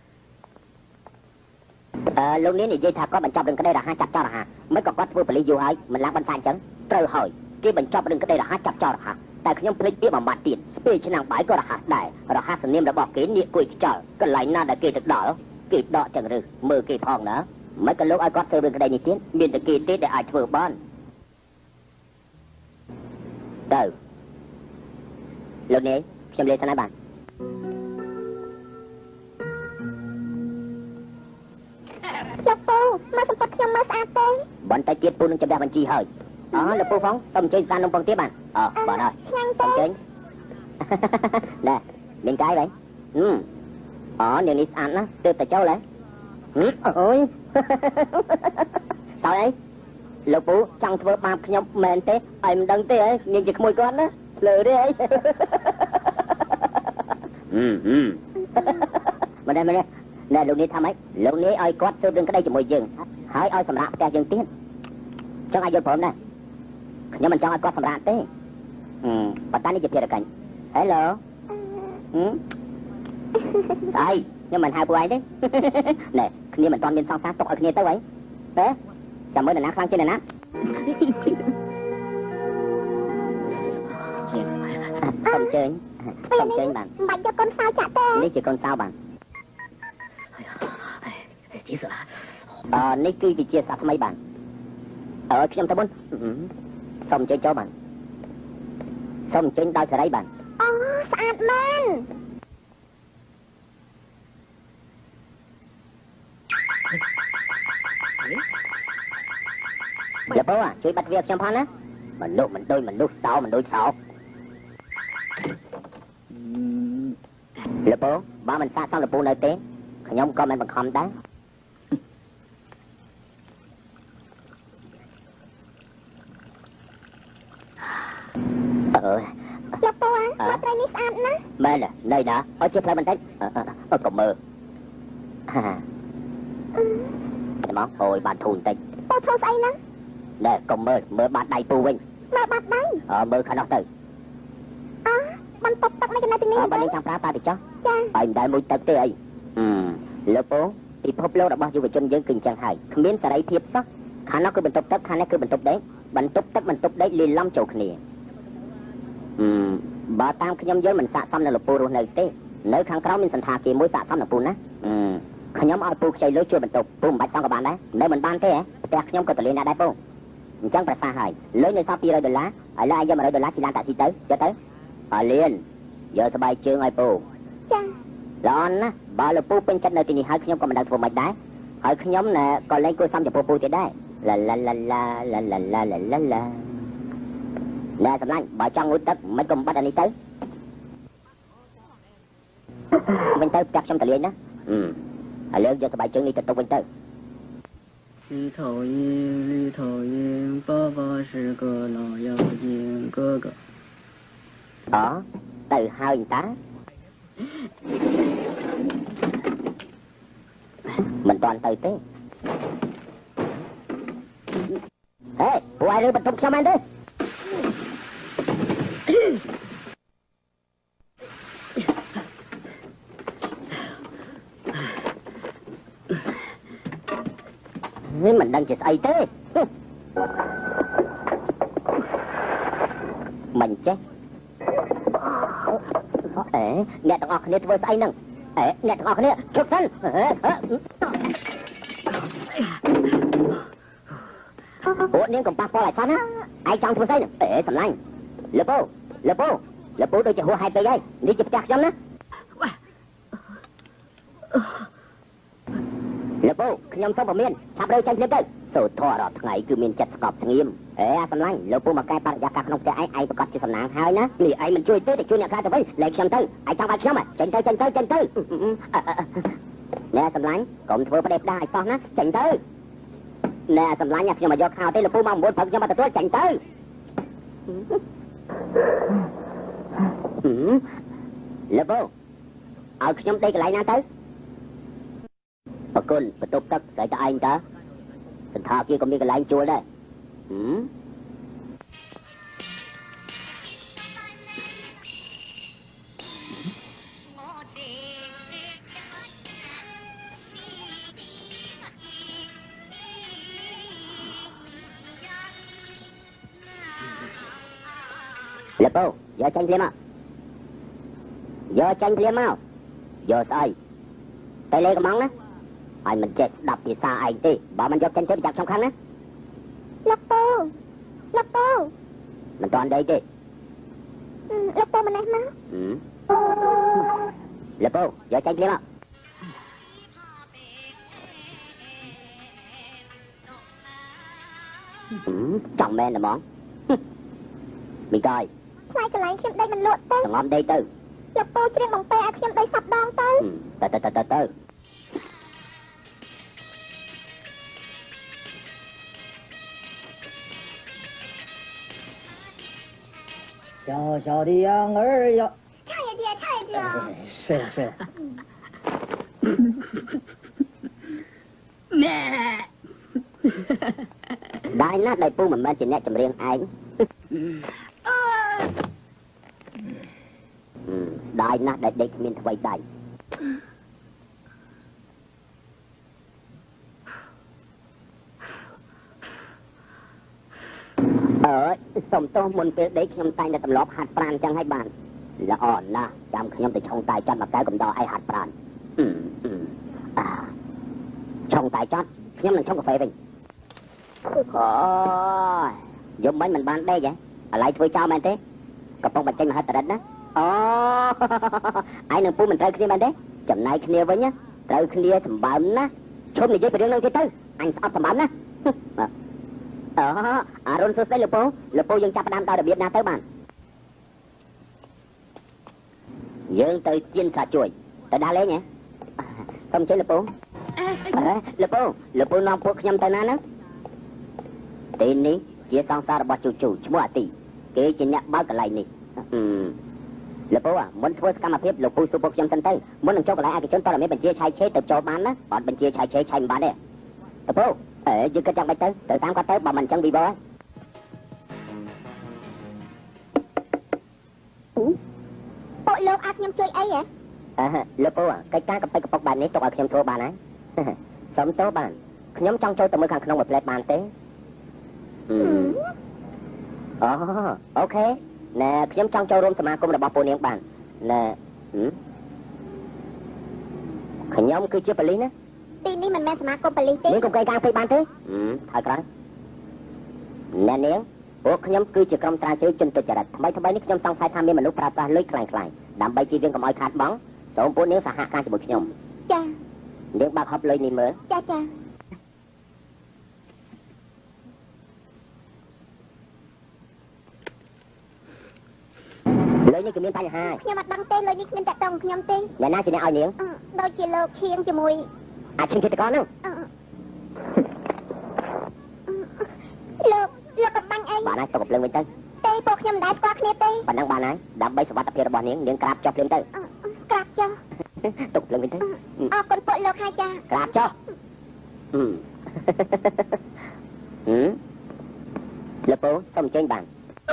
ลงนี้นี่ยี่ถ้าก็บรรจบเรื่องก็ได้ละห้าจับเจ้าละฮะไม่ก็วัดผู้ผลิตอยู่ไอ้มันล้างบรรทานจังเตอหอยกี่บรรจบเรื่องก็ได้ละห้าจับเจ้าละฮะแต่ขยมผลิตเปี้ยมาบัดติดสเปชนางบ่ายก็ละฮะได้ละฮะสำเนียมระบอกเกณฑ์นี่กุยเจ้าก็ไหลหน้าได้เกยตึกดอกกีดดอกจังหรือมือกีพองนะไม่ก็ลูกไอ้ก็เธอเรื่องก็ได้นี่ทิ้งมีแต่กีดติดได้ไอ้เธอบ้านเด้อลงนี้เชื่อมเลยทนายบ้านលោកពូមកសម្បត្តិខ្ញុំមើលស្អាតទេបន្តែទៀតពូនឹងចម្រាស់បញ្ជីហើយលោកពូផងតើអញ្ជើញសាននំពងទៀតបានបានហើយឆ្ងាញ់ទេអញ្ជើញណែមានកាយវិញនាងនេះស្អាតណាស់ទើបតែចូលហ៎អូយតើអីលោកពូចង់ធ្វើបាបខ្ញុំមែនទេឲ្យមិនដឹងទេហ៎នាងជាក្មួយគាត់ណាលើទេអីមិនដែរណែលោកនេះធ្វើម៉េចលោកនេះឲ្យគាត់ធ្វើរឿងក្តីជាមួយយើងហើយឲ្យសម្រាប់ផ្ទះយើងទៀតចង់ឲ្យយល់ព្រមណាខ្ញុំមិនចង់ឲ្យគាត់សម្រាប់ទេប៉ុន្តែនេះជាភារកិច្ច Hello ស្អីខ្ញុំមិនហៅពួកឯងទេណែគ្នាមិនទាន់មានសង្សារទុកឲ្យគ្នាទៅអីទេចាំមើលនរណាខ្លាំងជាងនរណាសុំជើញបានមិនបាច់យកកូនសៅចាក់ទេនេះជាកូនសៅបានជីសឡានេះគឺវិជាសាស្ត្រថ្មីបានខ្ញុំទៅមុនសុំអញ្ជើញចូលបានសុំអញ្ជើញដោយសេរីបានអូស្អាតមែនលោកពូជួយបាត់វាខ្ញុំផងណាមនុស្សមិនដូចមនុស្សសោមិនដូចសោលោកពូបើមិនសាកសមលោកពូនៅទេខ្ញុំក៏មិនបង្ខំដែរលោកពូមកត្រីនេះស្អាតណាស់មែនណៃណាអត់ជាផ្លែបន្តិចកុំមើលតែមកអូយបានធូរបន្តិចពូធ្វើស្អីហ្នឹងណែកុំមើលបាតដៃពូវិញមើលបាតដៃមើលខាងនោះទៅបានតបទឹកនៅកន្លែងទីនេះបានលេងចាំប្រើតាទៅចុះចាហើយមិនដែលមួយទឹកទេអីលោកពូពិភពលោករបស់យុវជនយើងគឺអញ្ចឹងហើយគ្មានសេរីភាពសោះខាងនោះគឺបន្ទប់ទឹកខាងនេះគឺបន្ទប់ដេកបន្ទប់ទឹកបន្ទប់ដេកលាយឡំចូលគ្នាបើតាមខ្ញុំយល់មិនស័ក្តិសមនៅលោកពូរស់នៅទេនៅខាងក្រៅមានសន្តាគារមួយស័ក្តិសមនៅពូណាខ្ញុំឲ្យពូខ្ចីលុយជួយបន្ទប់ពូមិនបាច់សងក៏បានដែរនៅមិនបានទេផ្ទះខ្ញុំក៏ទលានដែរពូអញ្ចឹងប្រសាហើយលុយនៅសល់$200ឥឡូវឲ្យយក$100ជិះឡានតាក់ស៊ីទៅចុះទៅអលៀនយកស្បែកជើងឲ្យពូចាល្អណាស់បើលោកពូពេញចិត្តនៅទីនេះហើយខ្ញុំក៏មិនដឹងធ្វើម៉េចដែរហើយខ្ញុំណែក៏លែងគួរសមចំពោះពូទៀតដែរឡាឡាឡាឡាឡាឡាឡាឡាឡាឡាណែសម្លាញ់បើចង់ងូតទឹកមិនក៏បាត់អានេះទៅវិញទៅផ្ទះខ្ញុំតលេងណាឥឡូវយកស្បែកជើងនេះទៅទុកវិញទៅ绿头鹰，绿头鹰，爸爸是个老妖精哥哥。 ទៅហើយតាមិនតាន់ទៅទេហេពួកឯងរើបន្ទប់ខ្ញុំមែនទេនេះមិនដឹងជាស្អីទេមិនចេះអ្នកទាំងអស់គ្នាធ្វើស្អីហ្នឹងអ្នកទាំងអស់គ្នាជប់សិនពួកនាងកំប៉ះពាល់ឲ្យសោះណាឯងចង់ធ្វើស្អីសម្លាញ់លពូដូចជាហួសហេតុពេកហើយនេះជាផ្ទះខ្ញុំណាលពូខ្ញុំសុំពមៀនឆាប់រើចេញភ្លាមទៅសូត្រធម៌រាល់ថ្ងៃគឺមានចិត្តស្កប់ស្ងៀមសម្លាញ់លពូមកកែបរិយាកាសក្នុងផ្ទះឯងប្រកាសជាសំណាងហើយណានេះឯងមិនជួយទេតែជួយអ្នកខ្លះទៅវិញលែងខ្ញុំទៅឯងចង់បាច់ខ្ញុំចេញទៅណែសម្លាញ់កុំធ្វើប្រដេផ្ដាស់ឲ្យសោះណាចេញទៅណែសម្លាញ់ខ្ញុំមកយកខោទេលពូមក9ព្រឹកខ្ញុំមកទទួលចេញទៅលពូឲ្យខ្ញុំទៅកន្លែងណាទៅប្រគុណបន្ទប់ទឹកតែឯងតើសន្តាគារក៏មានកន្លែងជួលដែរលពូយកចាញ់ភ្លាមមកយកស្អីទៅលេកំងណាអញមិនចេះស្ដាប់ភាសាឯងទេបើមិនយកចេញទៅប្រចាំសំខាន់ណាលោកពូមិនតាន់ដេកទេលោកពូម្នេះមកលោកពូយកចេញភ្លាមមកចង់មែនហ្មងមីកយថ្លៃកន្លែងខ្ញុំដេកមិនលក់ទេងំដេកទៅលោកពូច្រៀងបំពេឲ្យខ្ញុំដេក10ដងទៅ小的羊儿要唱一句睡了ដែរណាស់ដៃពូមិនមែនជាអ្នកចម្រៀងឯងដែរណាស់ដែលដេកគ្មានថ្មីដៃសុំទោសមុនពេលដេកខ្ញុំតែងតែទម្លាប់ហាត់ប្រាណចឹងឲ្យបានល្អណាស់ចាំខ្ញុំទៅឆុងតែចាត់មកកៅកំដរឲ្យហាត់ប្រាណឆុងតែចាត់ខ្ញុំនឹងឆុងកាហ្វេវិញយប់មិញមិនបានដេកហ៎ឥឡូវធ្វើចោលមែនទេកំពុងបញ្ចេញមហិទ្ធិរិទ្ធណាឯងនឹងពូមិនត្រូវគ្នាមែនទេចំណែកគ្នាវិញត្រូវគ្នាសម្បើមណាឈុំនិយាយពីរឿងហ្នឹងទៀតទៅអញស្អប់សម្បើមណាអរុនសួស្ដីលោកពូយើងចាប់ផ្ដើមដោយរបៀបណាទៅបានយើងទៅជៀនសាជួយទៅដាស់លេងហ៎សុំជិះលោកពូលោកពូនាំពួកខ្ញុំទៅណាហ្នឹងទីនេះជាសង្សាររបស់ជូឈ្មោះអាទីគេជាអ្នកបើកកន្លែងនេះលោកពូមុនធ្វើសកម្មភាពលោកពូសួរពួកខ្ញុំសិនទៅមុននឹងចូលកន្លែងឯកជនតើមានបញ្ជាឆៃឆេទៅចូលបានណាអត់បញ្ជាឆៃឆេឆៃមិនបានទេលោកពូយើងគិតយ៉ាងម៉េចទៅតាមគាត់ទៅបើមិនអញ្ចឹងវីវ៉ាពួកលោកអាចខ្ញុំជួយអីហ៎លោកពូកិច្ចការកប៉ិកកពុកបែបនេះទុកឲ្យខ្ញុំធ្វើបានហើយសុំទោសបានខ្ញុំចង់ចូលទៅមើលខាងក្នុងមួយផ្លែតបានទេអូខេណែខ្ញុំចង់ចូលរួមសមាគមរបស់ពួកនាងបានណែខ្ញុំគឺជាប៉ូលីសណាទីនេះមិនមែនសមាគមប៉ូលីសទេនាងកុំកេងកាងពេកបានទេហើយក្រោយណែនាងពួកខ្ញុំគឺជាក្រុមត្រាវជ្រាវជនទុច្ចរិតថ្មីនេះខ្ញុំសង្ស័យថាមានមនុស្សប្រើប្រាស់លុយខ្លាំងដើម្បីជៀសវាងកុំឲ្យខាតបង់សូមពួកនាងសហការជាមួយខ្ញុំចានាងបើកហប់លុយនេះមើលចាលុយនេះគឺមានបញ្ហាខ្ញុំអត់ដឹងទេលុយនេះគ្មានតកតងខ្ញុំទេអ្នកណាជាអ្នកឲ្យនាងដូចជាលោកឈៀងជាមួយអាឈៀងគិតកហ្នឹងលោកកំបាញ់អីបានហើយទុកកំភ្លើងវិញទៅទេពួកខ្ញុំមិនដែលស្គាល់គ្នាទេប៉ុណ្ណឹងបានហើយដើម្បីសុវត្ថិភាពរបស់នាងក្រាបចុះភ្លាមទៅក្រាបចុះទុកភ្លើងវិញទៅអរគុណពួកលោកហើយចាក្រាបចុះលោកពូសូមចេញបាន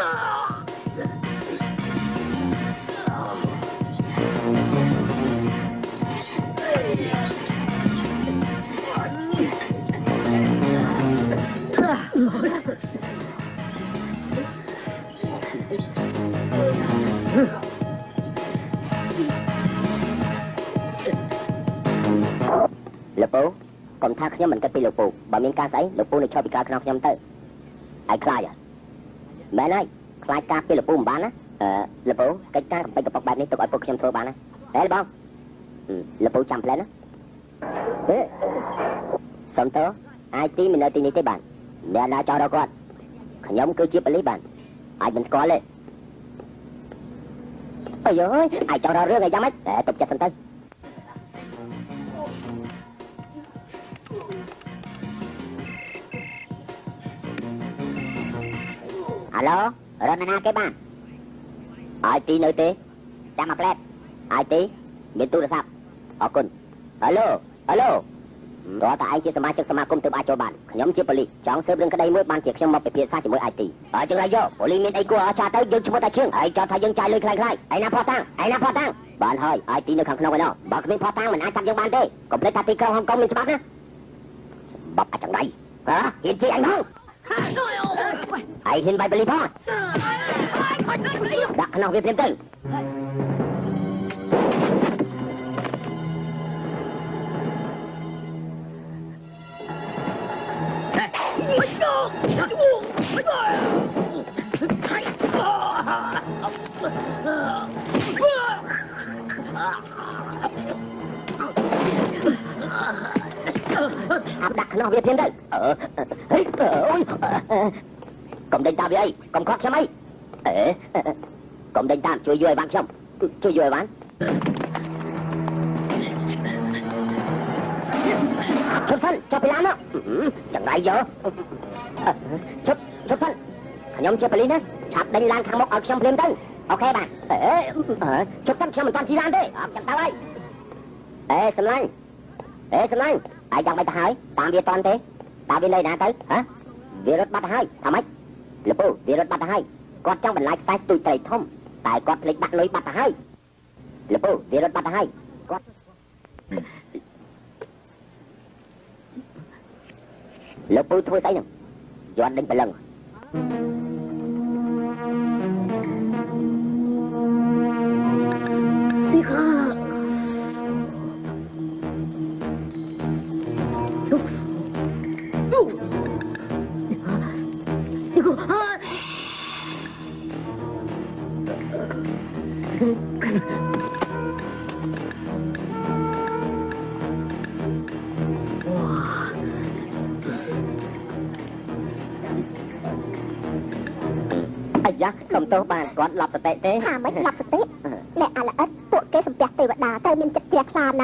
លោកពូកុំថាខ្ញុំមិនគិតពីលោកពូបើមានការស្អីលោកពូនឹងឈប់ពីក្រោយខ្នងខ្ញុំទៅឲ្យខ្លាចមែនហើយខ្លាចការពីលោកពូមិនបានណាលោកពូកិច្ចការកំពេចកំប៉ុកបែបនេះទុកឲ្យពួកខ្ញុំធ្វើបានណាហេបងលោកពូចាំផ្លែណាសុំតើអាចទីមិននៅទីនេះទេបានអ្នកណាចោលដល់គាត់ខ្ញុំគឺជាប៉ូលីសបានអាចមិនស្គាល់ទេអាយអាចចោលដល់រឿងអីយ៉ាងម៉េចទុកចិត្តសិនទៅអាឡូរនណាគេបានអាចទីនៅទេចាំមកផ្លែតអាចទីមានទូរស័ព្ទអរគុណអាឡូតើតើឯងជាសមាជិកសមាគមទើបអាចចូលបានខ្ញុំជាប៉ូលីសចង់ស៊ើបរឿងក្តីមួយបានជាខ្ញុំមកពិភាក្សាជាមួយITចឹងហើយយកប៉ូលីសមានអីគួរអស្ចារ្យទៅយើងឈ្មោះតាឈៀងហើយចោទថាយើងចាយលុយខ្លាំងៗឯណាផោះតាំងបានហើយITនៅខាងក្នុងឯណោះបើគ្មានផោះតាំងមិនអាចចាប់យើងបានទេកុំភ្លេចថាទីក្រុងហុងកុងមានច្បាប់ណាបបអាចចង្រៃហ៊ានជាអញផងឯងហ៊ានបាយប៉ូលីសផងដាក់ខ្នោះវាភ្លាមទៅអាប់ដាក់ខ្នោះវាភ្លាមទៅអូយកុំដេញតាមវាអីកុំខកខ្ញុំអីកុំដេញតាមជួយយល់ឲ្យបានខ្ញុំជួយយល់ឲ្យបានឈប់សិនចុះពីឡានចង្រៃយកឈប់សិនខ្ញុំជាប៉ូលីសណាឆាប់ដេញឡានខាងមុខឲ្យខ្ញុំភ្លាមទៅអូខេបាទឈប់សិនខ្ញុំមិនទាន់ជិះឡានទេអត់ចាំទៅហើយសំឡាញ់ឯងយ៉ាងម៉េចទៅហើយតាមវាតន់ទេតើវានៅណាទៅវារត់បាត់ទៅហើយថាម៉េចលោកពូវារត់បាត់ទៅហើយគាត់ចង់បន្លាយខ្សែទូចត្រីធំតែគាត់ភ្លេចដាក់លុយបាត់ទៅហើយលោកពូវារត់បាត់ទៅហើយគាត់លោកពូធ្វើស្អីហ្នឹងយន់ដេញព្រលឹងយ៉ាសុំទោសបានគាត់ឡប់សតិទេថាមិនឡប់សតិអ្នកអាល្អិតពួកគេសំពះទេវតាទៅមានចិត្តជ្រះថ្លាណា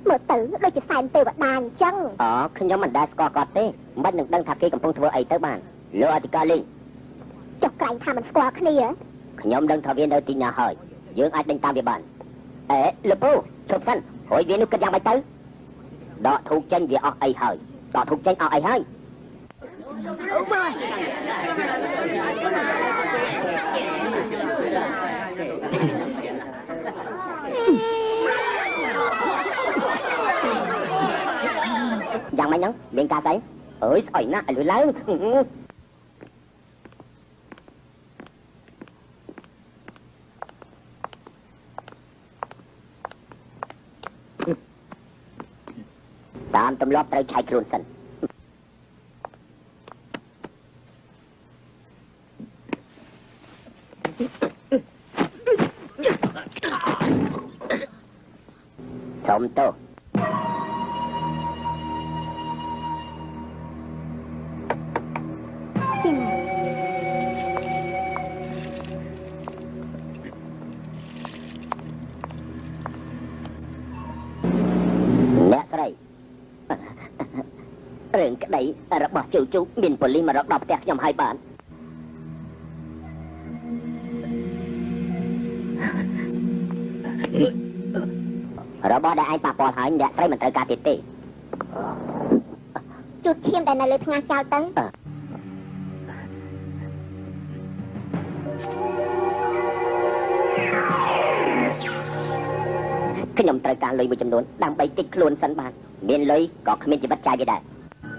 មើលទៅដូចជាសែនទេវតាអញ្ចឹងអូខ្ញុំមិនដែលស្គាល់គាត់ទេមិននឹងដឹងថាគេកំពុងធ្វើអីទៅបានលោកអធិការលេងចុះក្រែងថាមិនស្គាល់គ្នាខ្ញុំដឹងថាវានៅទីណាហើយយើងអាចដេញតាមវាបានអេលោកពូជប់សិនរួយវានោះគិតយ៉ាងម៉េចទៅដកធូបចេញវាអស់អីហើយដកធូបចេញអស់អីហើយយ៉ាងម៉េចហ្នឹងមានការស្អីអើយស្អុយណាស់ឲ្យលុយឡើងតាមទម្លាប់ត្រូវឆែកខ្លួនសិនសុំទោសអ្នកស្រីរឿងក្តីរបស់ជូជូមានប៉ូលីសមករកដល់ផ្ទះខ្ញុំហើយបានរបស់ដែលឯងប៉ះពាល់ហើយអ្នកស្រីមិនត្រូវការទៀតទេជូតឈាមដែលនៅលើថ្ងាសចោលទៅខ្ញុំត្រូវការលុយមួយចំនួនដើម្បីទិញខ្លួនសិនបានមានលុយក៏គ្មានជីវិតចាយវាដែរ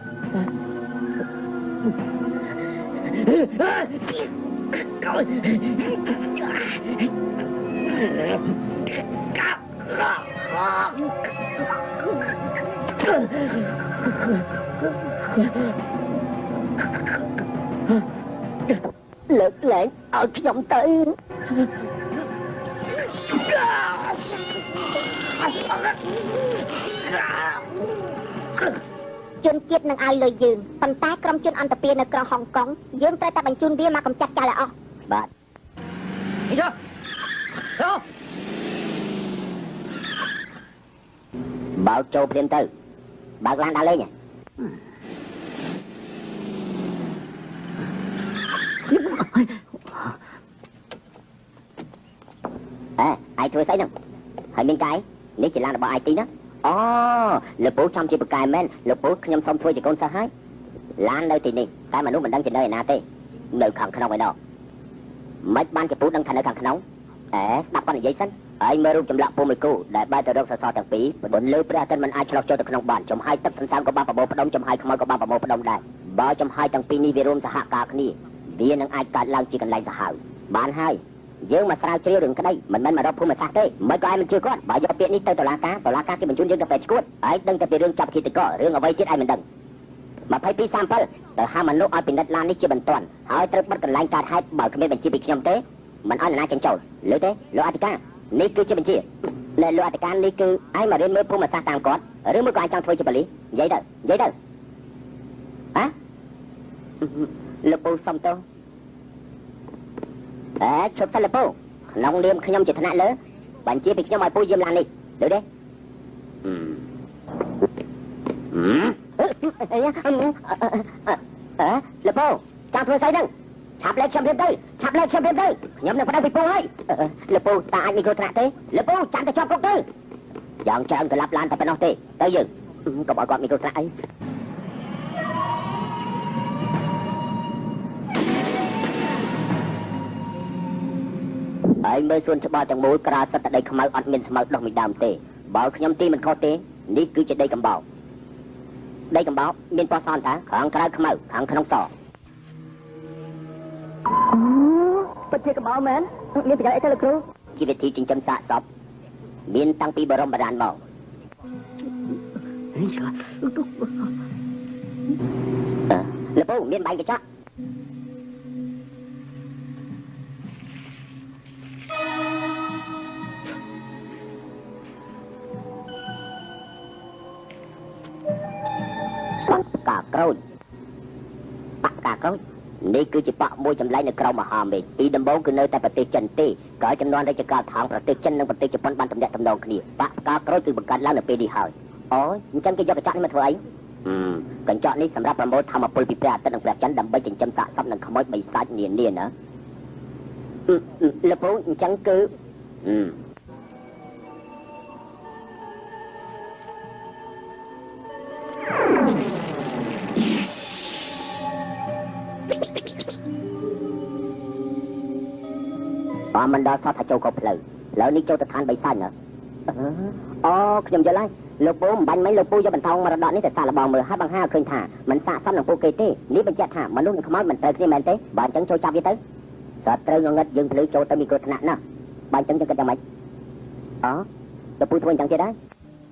លើកលែងឲ្យខ្ញុំទៅជនជាតិនឹងឲ្យលុយយើងប៉ុន្តែក្រុមជនអន្តពាននៅក្រុងហុងកុងយើងត្រូវតែបញ្ជូនវាមកកម្ចាត់ចោលឲ្យអស់បាទនេះចុះបើកចូលព្រាមទៅបើកឡានដើរលេងឯងធ្វើស្អីហ្នឹងហើយមានកាយនេះជាឡានរបស់ឯងទីណាអូលោកពូចាំជាបកែមែនលោកពូខ្ញុំសូមធ្វើជាកូនសិស្សហើយឡាននៅទីនេះតែមនុស្សមិនដឹងជានៅឯណាទេនៅខាងក្នុងឯណោះមិនបានជាពូដឹងថានៅខាងក្នុងស្ដាប់គាត់និយាយសិនហើយមើលរូបចម្លាក់ពូមួយគូដែលបែរទៅរកសសរទាំងពីរបន្លើព្រះអាទិត្យមិនអាចឆ្លុះចូលទៅក្នុងបានចំហាយទឹកសន្សើមក៏បានប្រមូលផ្ដុំចំហាយខ្មោចក៏បានប្រមូលផ្ដុំដែរបើចំហាយទាំងពីរនេះវារួមសហការគ្នាវានឹងអាចកើតឡើងជាកន្លែងសាហាវបានហើយយើងមកស្រាវជ្រាវរឿងក្តីមិនមែនមករកភូមិសាស្ត្រទេមិនក៏ឯងមិនជឿគាត់បើយកពាក្យនេះទៅតុលាការគេបញ្ជូនយើងទៅពេទ្យឈួតឯងដឹងតែពីរឿងចាប់ឃាតកររឿងអ្វីទៀតឯងមិនដឹង2237ទៅហៅមនុស្សឲ្យពិនិត្យឡាននេះជាបន្ទាន់ហើយត្រូវបិទកន្លែងកើតហេតុបើគ្មានបញ្ជាពីខ្ញុំទេមិនឲ្យនរណាចេញចូលលើទេលោកអធិការនេះគឺជាបញ្ជាលោកអធិការនេះគឺឯងមករៀនមើលភូមិសាស្ត្រតាមគាត់ឬមួយក៏ឯងចង់ធ្វើជាប៉ូលីសនិយាយទៅលោកពូសុំទោសឈប់សិនលោកពូក្នុងនាមខ្ញុំជាថ្នាក់លើបញ្ជាពីខ្ញុំឲ្យពូយាមឡាននេះលើទេលោកពូចង់ធ្វើស្អីហ្នឹងឆាប់លេខខ្ញុំព្រាមទៅខ្ញុំនឹងប្តឹងពីពូហើយលោកពូតើអាចមីក្រូថ្នាក់ទេលោកពូចាំតែជាប់គុកទៅយ៉ាងច្រើនក្លាប់ឡានតែប៉ុណ្ណោះទេទៅយើងកុំឲ្យគាត់មីក្រូថ្នាក់អីហើយមើលសួនច្បារទាំងមូលក្រាលសិតតែដីខ្មៅអត់មានស្មៅដុះមួយដើមទេបើខ្ញុំទីមិនខុសទេនេះគឺជាដីកំបោរមានពណ៌សនតាខាងក្រៅខ្មៅខាងក្នុងសពិតជាកំបោរមែនមានប្រយោជន៍អីទៅលោកគ្រូជាវិធីចិញ្ចឹមសាកសពមានតាំងពីបរមបុរាណមកលោកពូមានបាញ់កញ្ចក់កាក្រូចនេះគឺជាបកមួយចម្លែកនៅក្រៅមហាមេឃពីដំបូងគឺនៅតែប្រទេសចិនទេក្រោយចំនួនរាជការថងប្រទេសចិននិងប្រទេសជប៉ុនបានទំនាក់ទំនងគ្នាបកផ្កាក្រូចគឺបង្កើតឡើងនៅពេលនេះហើយអូអញ្ចឹងគេយកកញ្ចក់នេះមកធ្វើអីកញ្ចក់នេះសម្រាប់ប្រមូលធម្មពលពីព្រះអាទិត្យនិងព្រះច័ន្ទដើម្បីចិញ្ចឹមសាកសពនិងខ្មោចបិសាចនានាណាលោកពូអញ្ចឹងគឺបានមិនដល់សតថាចូលកោផ្លូវឥឡូវនេះចូលទៅឋានបិសាចណាអូខ្ញុំយល់ហើយលោកពូមិនបាញ់មិនលោកពូយកបន្តោងមរតកនេះទៅសាកល្បងមើលហើយបង្ហាញឃើញថាមិនសាកសមនឹងពួកគេទេនេះបញ្ជាក់ថាមនុស្សនិងខ្មោចមិនត្រូវគ្នាមែនទេបើអញ្ចឹងចូលចាប់វាទៅក៏ត្រូវងងឹតយើងភ្លឺចូលទៅមានគ្រោះថ្នាក់ណាបើអញ្ចឹងយើងគិតយ៉ាងម៉េចអូលោកពូធ្វើអញ្ចឹងទៀតហើយ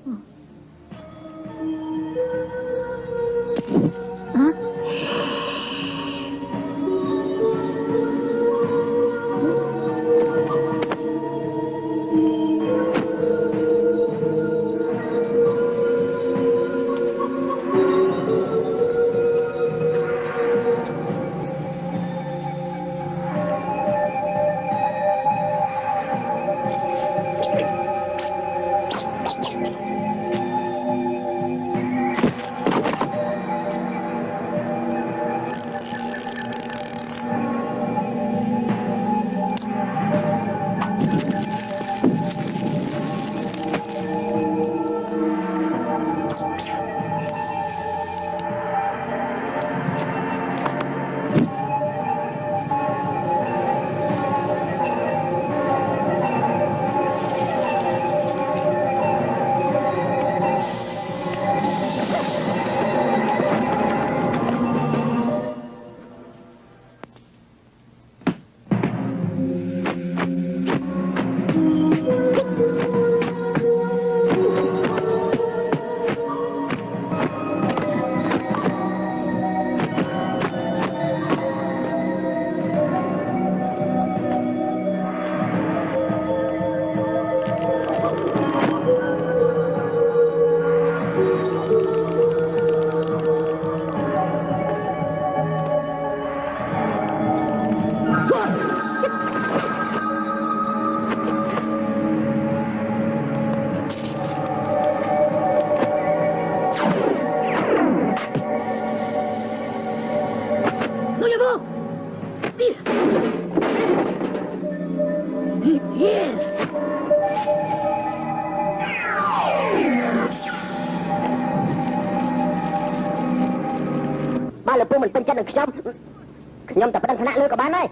បាទលោកពូមិនពេញចិត្តនឹងខ្ញុំតែប្តឹងថ្នាក់លើក៏បានដែរ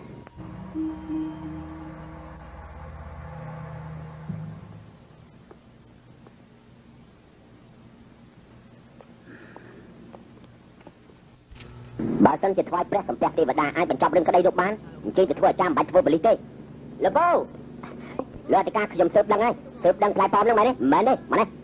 បើសិនជាថ្វាយព្រះសម្ពះទេវតាអាចបញ្ចប់រឿងក្តីលោកបានអញ្ជើញទៅធ្វើអាចារ្យមិនបាច់ធ្វើបលិសទេលោកពូលើអធិការខ្ញុំស៊ើបដឹងហើយស៊ើបដឹងផ្លែប៉ោមហ្នឹងមែនទេមែនទេមកនេះ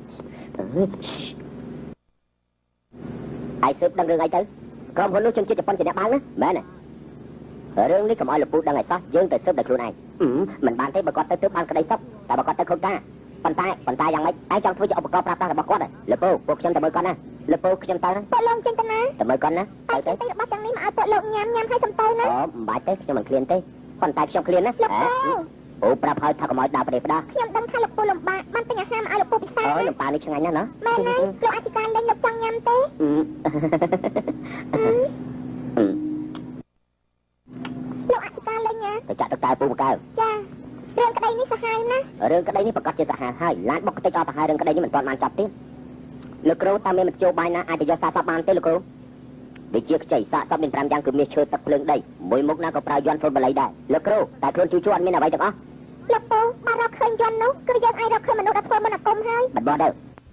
ឯស៊ើបដឹងរឿងអីទៅក្រុមហ៊ុននោះជនជាតិជប៉ុនជាអ្នកបើកណាមែនទេរឿងនេះកុំឲ្យលោកពូដឹងឲ្យសោះយើងទៅស៊ើបដោយខ្លួនឯងមិនបានទេបើគាត់ទៅស៊ើបបានក្តីសុខតែបើគាត់ទៅខូចការប៉ុន្តែយ៉ាងម៉េចឯងចង់ធ្វើជាឧបករណ៍ប្រើប្រាស់របស់គាត់លោកពូពួកខ្ញុំទៅមើលគាត់ណាលោកពូខ្ញុំទៅណាពួកលោកចេញទៅណាទៅមើលគាត់ណាទៅទៅរបស់ទាំងនេះមកឲ្យពួកលោកញ៉ាំឲ្យសំទៅណាអូមិនបាច់ទេខ្ញុំមិនឃ្លានទេប៉ុន្តែខ្ញុំឃ្លានណាអូប្រាប់ឲ្យថាកុំឲ្យដើរប្រទេសផ្ដាខ្ញុំដឹងថាលោកពូលំបាកបានទិញអាហារមកឲ្យលោកពូពិសាអូលំបាកនេះឆ្ងាញ់ណាស់ណាមែនហើយលោកអធិការលេងលោកចង់ញ៉ាំទេលោកអធិការលេងណាទៅចាក់ទឹកតែពូមកកៅចារឿងក្តីនេះសាហាវណាស់រឿងក្តីនេះប្រកាសជាសាហាវហើយឡានបុកតិចអត់ទៅហើយរឿងក្តីនេះមិនទាន់បានចាប់ទេលោកគ្រូតាមមានមធ្យោបាយណាអាចទៅយកសាកសពបានទេលោកគ្រូដូចជាខ្ចីសាកសពមាន5យ៉ាងគឺមាសឈើទឹកភ្លើងដីមួយមុខណាក៏ប្រើយន្តធ្វើបល័យដែរលោកគ្រូតែខ្លួនជួអត់មានអ្វីទាំងអស់លោកពូបានរកឃើញយន្តនោះគឺយើងអាចរកឃើញមនុស្សដែលធ្វើមន្តអាគមហើយបាត់បោះទៅ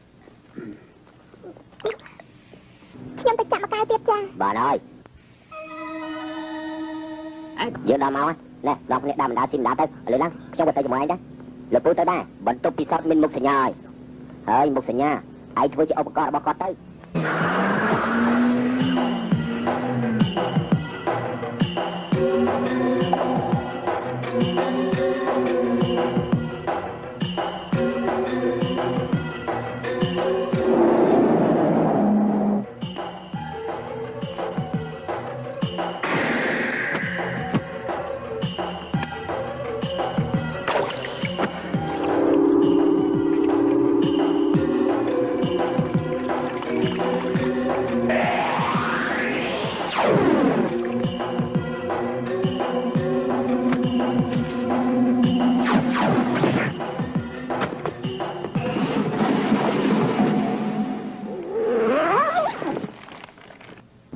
ខ្ញុំទៅចាក់មកកៅទៀតចាបានហើយយើងដល់មកណែដល់គ្នាដើមបណ្ដាស៊ីមដាទៅឥឡូវឡើងខ្ញុំទៅជាមួយឯងដែរលោកពូទៅដែរបន្ទប់ពិសោធន៍មានមុខសញ្ញាហើយមុខសញ្ញាឯងធ្វើជាឧបករណ៍របស់គាត់ទៅ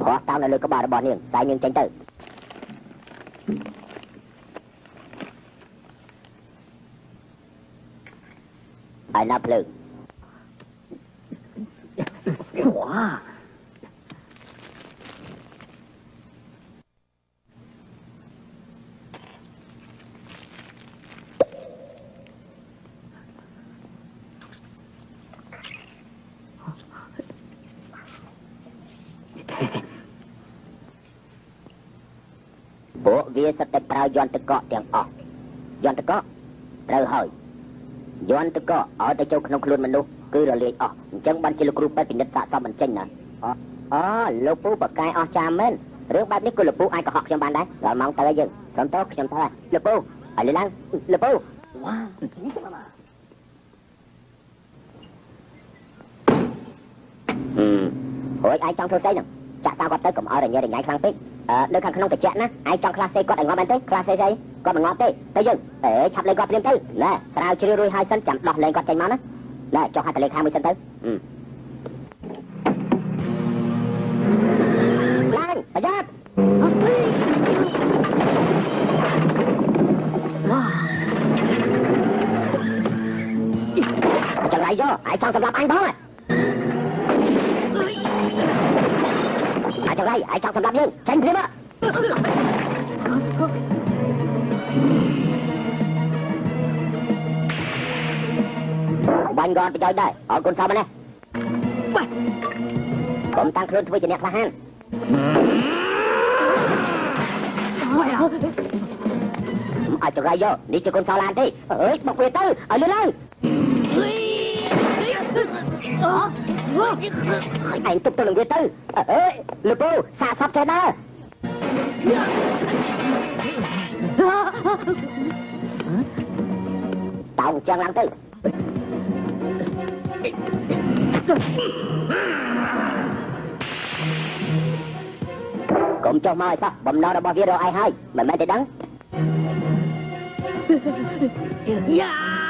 พอตามเลยก็บาดบอลเนี่ยสายยังใจตื่นไอ้นับเลยว้าពួកវាសិតតែប្រើយន្តកកទាំងអស់យន្តកកត្រូវហើយយន្តកកឲ្យទៅចូលក្នុងខ្លួនមនុស្សគឺរលាយអស់អញ្ចឹងបានជាលោកគ្រូពេទ្យពិនិត្យសាកសមមិនចេញណាអូលោកពូបកកាយអស់ចាមែនរឿងបែបនេះគឺលោកពូអាចកុហកខ្ញុំបានដែរដល់ម៉ោងទៅហើយយើងត្រឹមតខ្ញុំទៅហើយលោកពូឲ្យលឺឡើងលោកពូវ៉ារួចឯងចង់ធ្វើស្អីហ្នឹងចាក់តាមគាត់ទៅកុំឲ្យរញ៉េរញ៉ៃខ្លាំងពេកនៅខាងក្នុងតិចណាឯងចង់ខ្លះសេគាត់ឲ្យងាប់មែនទេខ្លះសេស្អីគាត់មិនងាប់ទេទៅយើងឆាប់លេងគាត់ព្រាមទៅណែស្រាវជ្រាវរួចហើយសិនចាំដោះលេងគាត់ចេញមកណាណែចុះហត្ថលេខាមួយសិនទៅឡើងប្រយ័ត្នចង្រៃយកឯងចង់សម្លាប់អញផងអាចង្រៃឯងចង់សម្លាប់យើងចេញព្រាមបាញ់គាត់ប្រយោជន៍ដែរអរគុណសមណាកុំតាំងខ្លួនធ្វើជាអ្នកក្លាហានអាចចង្រៃយកនេះជាគុណសោឡានទេអើយមកវាទៅឲ្យលឿនឡើងឯងទុកទៅនឹងវាទៅអើយលោកពូសាកសពចេះដែរតោងចាំងឡើងទៅកុំចុះមកឲ្យសោះបំណងរបស់វារកឯងហើយមិនមែនទេដឹងយ៉ា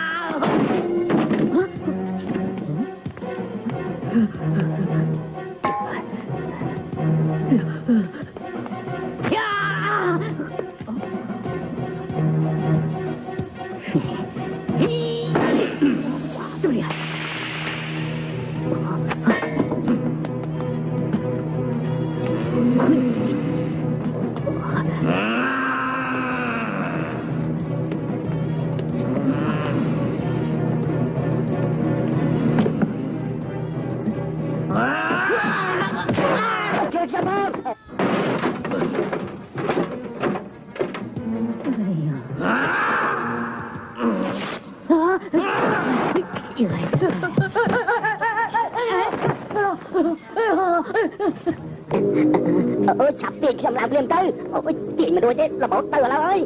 ơi chặt tiềnខ្ញុំឡើងព្រាមទៅអូយទាញមិនរួចទេរបូតទៅឥឡូវអើយ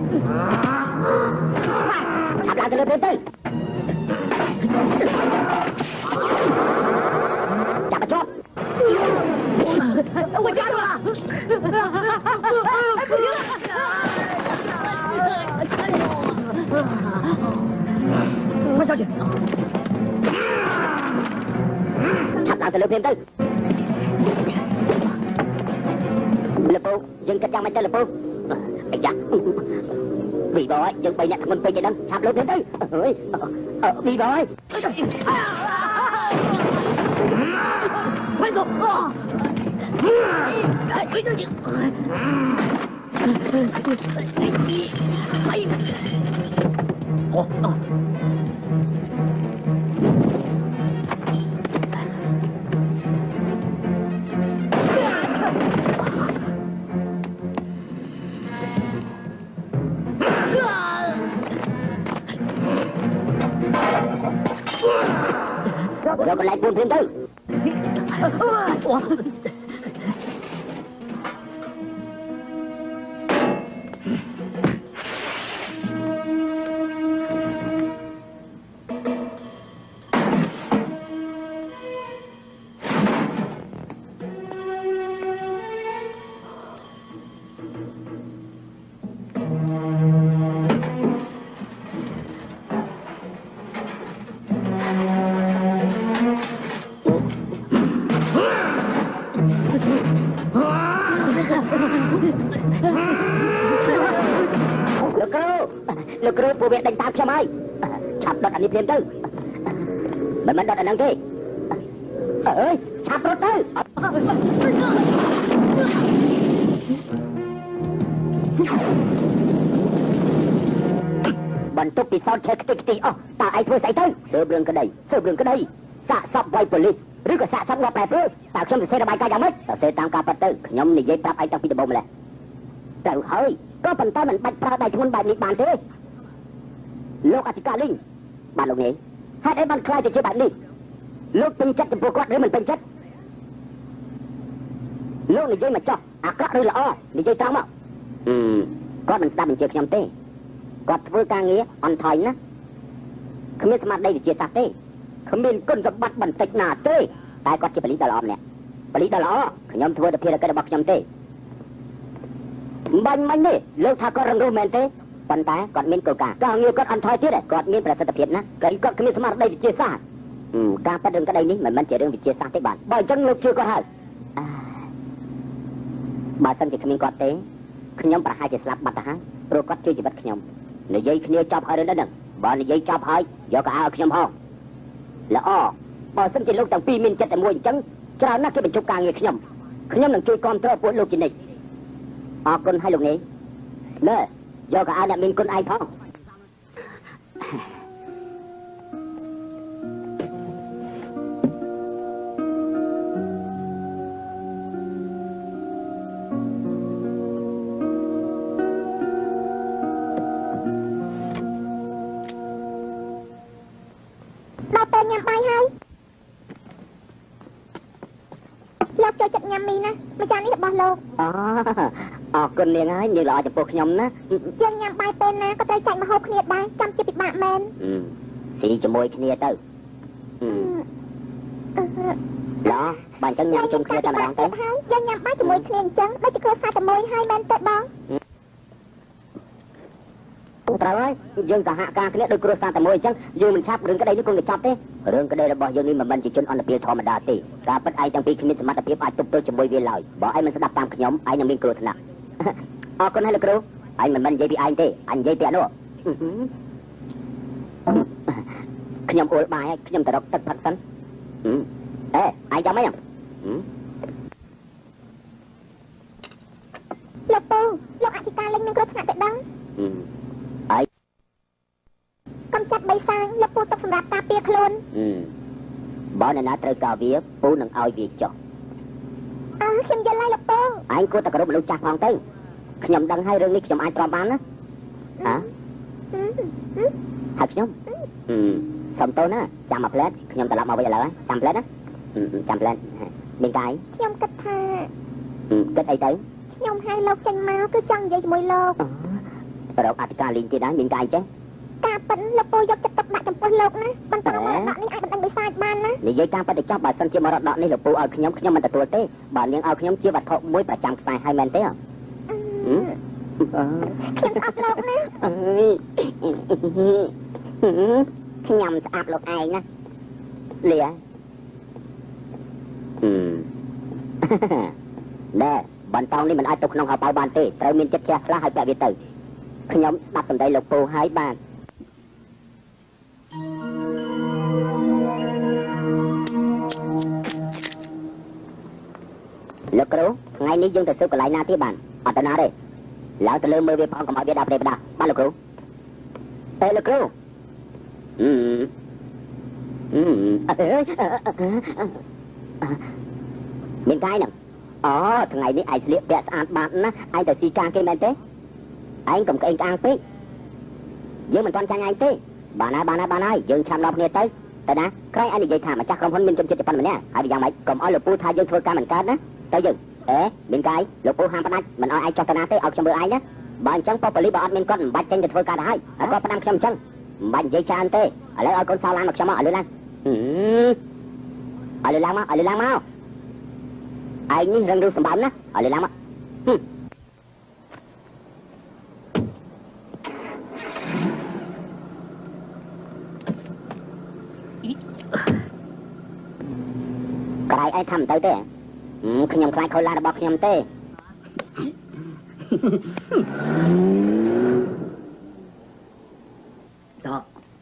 ឆាប់ឡើងទៅលើព្រាមទៅចាប់បញ្ចប់អូយចារ៉ាមកចូលឆាប់ឡើងទៅលើព្រាមទៅលោកពូយើងគិតយ៉ាងម៉េចទៅលោកពូអាយ៉ាវីបយយើង3អ្នកធ្ងន់ពេកទេដឹងឆាប់លោកទៅអើយវីបយវិញទៅrồi còn lại buồn thêm tư លោកគ្រូពួកវាដេញតាមខ្ញុំហើយឆាប់ដុតអានេះភ្លាមទៅមិនដុតអាហ្នឹងទេអើយឆាប់រត់ទៅបន្ទប់ពិសោធន៍ឆេះខ្ទេចខ្ទីអស់តើឯងធ្វើស្អីទៅធ្វើរឿងក្តីសាកសពវាយប៉ូលីសឬក៏សាកសពងាប់ប្រែប្រួលតើខ្ញុំសរសេររបាយការណ៍យ៉ាងម៉េចសរសេរតាមការពិតទៅខ្ញុំនិយាយប្រាប់ឯងតាំងពីដំបូងម្ល៉េះត្រូវហើយក៏ប៉ុន្តែមិនបាច់ប្រើដៃធ្ងន់បែបនេះបានទេលោកអធិការលីងបាទលោកនាយហេតុអីបានខ្លាចទៅជាបែបនេះលោកពេញចិត្តចំពោះគាត់ឬមិនពេញចិត្តលោកនិយាយមកចោះអាក្រក់ឬល្អនិយាយត្រង់មកគាត់មិនស្ដាប់បញ្ជាខ្ញុំទេគាត់ធ្វើការងារអន់ថយណាគ្មានស្មារតីវិទ្យាសាស្ត្រទេគ្មានគុណសម្បត្តិបន្តិចណាទេតែគាត់ជាប៉ូលីសដ៏ល្អម្នាក់ប៉ូលីសដ៏ល្អខ្ញុំធ្វើតែភារកិច្ចរបស់ខ្ញុំទេបាញ់មិញនេះលោកថាគាត់រងគ្រោះមែនទេប៉ុន្តែគាត់មានកលការងារគាត់អន់ថយទៀតគាត់មានប្រសិទ្ធភាពណាគាត់គ្មានស្មារតីវិទ្យាសាស្ត្រការប៉ັດរឿងក្តីនេះមិនមែនជារឿងវិទ្យាសាស្ត្រទេបាទបើអញ្ចឹងលោកជឿគាត់ហើយបើសិនជាគ្មានគាត់ទេខ្ញុំប្រហែលជាស្លាប់បាត់ទៅហើយព្រោះគាត់ជួយជីវិតខ្ញុំនិយាយគ្នាចប់ហើយរឿងហ្នឹងបើនិយាយចប់ហើយយកកៅអៅឲ្យខ្ញុំហងល្អបើសិនជាលោកទាំងពីរមានចិត្តតែមួយអញ្ចឹងច្រើនណាស់គេបញ្ចុះការងារខ្ញុំនឹងជួយគ្រប់គ្រងពួកលោកជានិច្ចអរគុណឲ្យលោកនេះលើយកកៅអៅអ្នកមានគុណឯងផងដល់ពេលញ៉ាំបាយហើយលោកចូលចិត្តញ៉ាំមីណាម្ចាស់នេះរបស់លោកអរគុណនាងហើយនាងល្អចំពោះខ្ញុំណាយើងញ៉ាំបាយពេលណាក៏ត្រូវចែកម្ហូបគ្នាដែរចាំជាពិបាកមែនស៊ីជាមួយគ្នាទៅឡោះបើអញ្ចឹងញ៉ាំជុំគ្នាតែម្ដងទៅយើងញ៉ាំបាយជាមួយគ្នាអញ្ចឹងដូចជាគ្រួសារតែមួយហើយមែនទេបងត្រូវហើយយើងសហការគ្នាដោយគ្រួសារតែមួយអញ្ចឹងយើងមិនឆាប់រឿងក្តីនេះគង់តែចប់ទេរឿងក្តីរបស់យើងនេះមិនមែនជាជនអន្តពាលធម្មតាទេការពិតឯងទាំងពីរគ្មានសមត្ថភាពអាចទប់ទល់ជាមួយវាឡើយបើឯងមិនស្ដាប់តាមខ្ញុំឯងនឹងមានគ្រោះថ្នាក់អរគុណហើយលោកគ្រូឯងមិនមែននិយាយពីឯងទេអញនិយាយពីអានោះខ្ញុំអួលបាយហើយខ្ញុំទៅរកទឹកផឹកសិនឯងចាំអីលោកពូលោកអធិការលេងមានគ្រោះថ្នាក់ទៅដឹងកំចាត់បីសាងលោកពូទុកសម្រាប់ការពារខ្លួនបើអ្នកណាត្រូវការវាពូនឹងឲ្យវាចុះខ្ញុំយល់ហើយលោកពូឯងគួរតែគោរពមនុស្សចាស់ផងទៅខ្ញុំដឹងហើយរឿងនេះខ្ញុំអាចទ្រាំបានណាហើយខ្ញុំសុំតូនណាចាំមកផ្លែតខ្ញុំត្រឡប់មកវិញឥឡូវចាំផ្លែតណាចាំផ្លែតមានកាយខ្ញុំគិតថាគិតអីទៅខ្ញុំហៅលោកចេញមកគឺចង់និយាយជាមួយលោករកអធិការលេងទៀតដែរមានកាយចេះការប៉ិនលោកពូយកចិត្តទុកដាក់ចំពោះលោកណាបន្តមរតកនេះអាចបណ្ដឹងវិសាចបានណានិយាយការប៉ិនទៅចប់បើសិនជាមរតកនេះលោកពូឲ្យខ្ញុំមិនទទួលទេបើនាងឲ្យខ្ញុំជាវត្ថុមួយប្រចាំខ្សែហើយមែនទេខ្ញុំអត់លោកណាខ្ញុំស្អាតលោកឯងណាលាដែរបន្តនេះមិនអាចទុកក្នុងហោប៉ៅបានទេត្រូវមានចិត្តជ្រះថ្លាឲ្យពាក់វាទៅខ្ញុំស្ដាប់សម្ដីលោកពូហើយបាទលោកគ្រូថ្ងៃនេះយើងទៅស៊ើបកន្លែងណាទៀតបានអត់ទៅណាទេឡើងទៅលើមើលវាផងកុំឲ្យវាដាប់ប្រេបដាបាទលោកគ្រូលោកគ្រូមានកាយហ្នឹងថ្ងៃនេះឯងស្លៀកពាក់ស្អាតបាតណាឯងទៅស៊ីការគេមែនទេឯងកុំក្អេងក្អាងពេកយើងមិនទាន់ចាញ់ឯងទេបានហើយយើងឆាំដល់គ្នាទៅណាក្រែងឯងនិយាយថាម្ចាស់ក្រុមហ៊ុនមានជនជាតិជប៉ុនម្នាក់ហើយយ៉ាងម៉េចកុំឲ្យលោកពូថាយើងធ្វើការមិនកើតណាទៅយើងមានកាយលោកពូហាមផ្ដាច់មិនឲ្យឯងចោះទៅណាទេឲ្យខ្ញុំមើលឯងណាបើអញ្ចឹងប៉ប៉ូលីសបើអត់មានគាត់មិនបាច់ចេញទៅធ្វើការទៅហើយគាត់ផ្ដាំខ្ញុំអញ្ចឹងមិនបាច់និយាយច្រើនទេឥឡូវឲ្យកូនសោឡានមកខ្ញុំមកឲ្យលឿនឡើងឲ្យលឿនឡើងមកឯងនេះរឹងរូសសម្បើមណាឲ្យលឿនឡើងមកក្រៃឯងធ្វើមិនទៅទេខ្ញុំខ្លាចខូចឡានរបស់ខ្ញុំទេ Đó.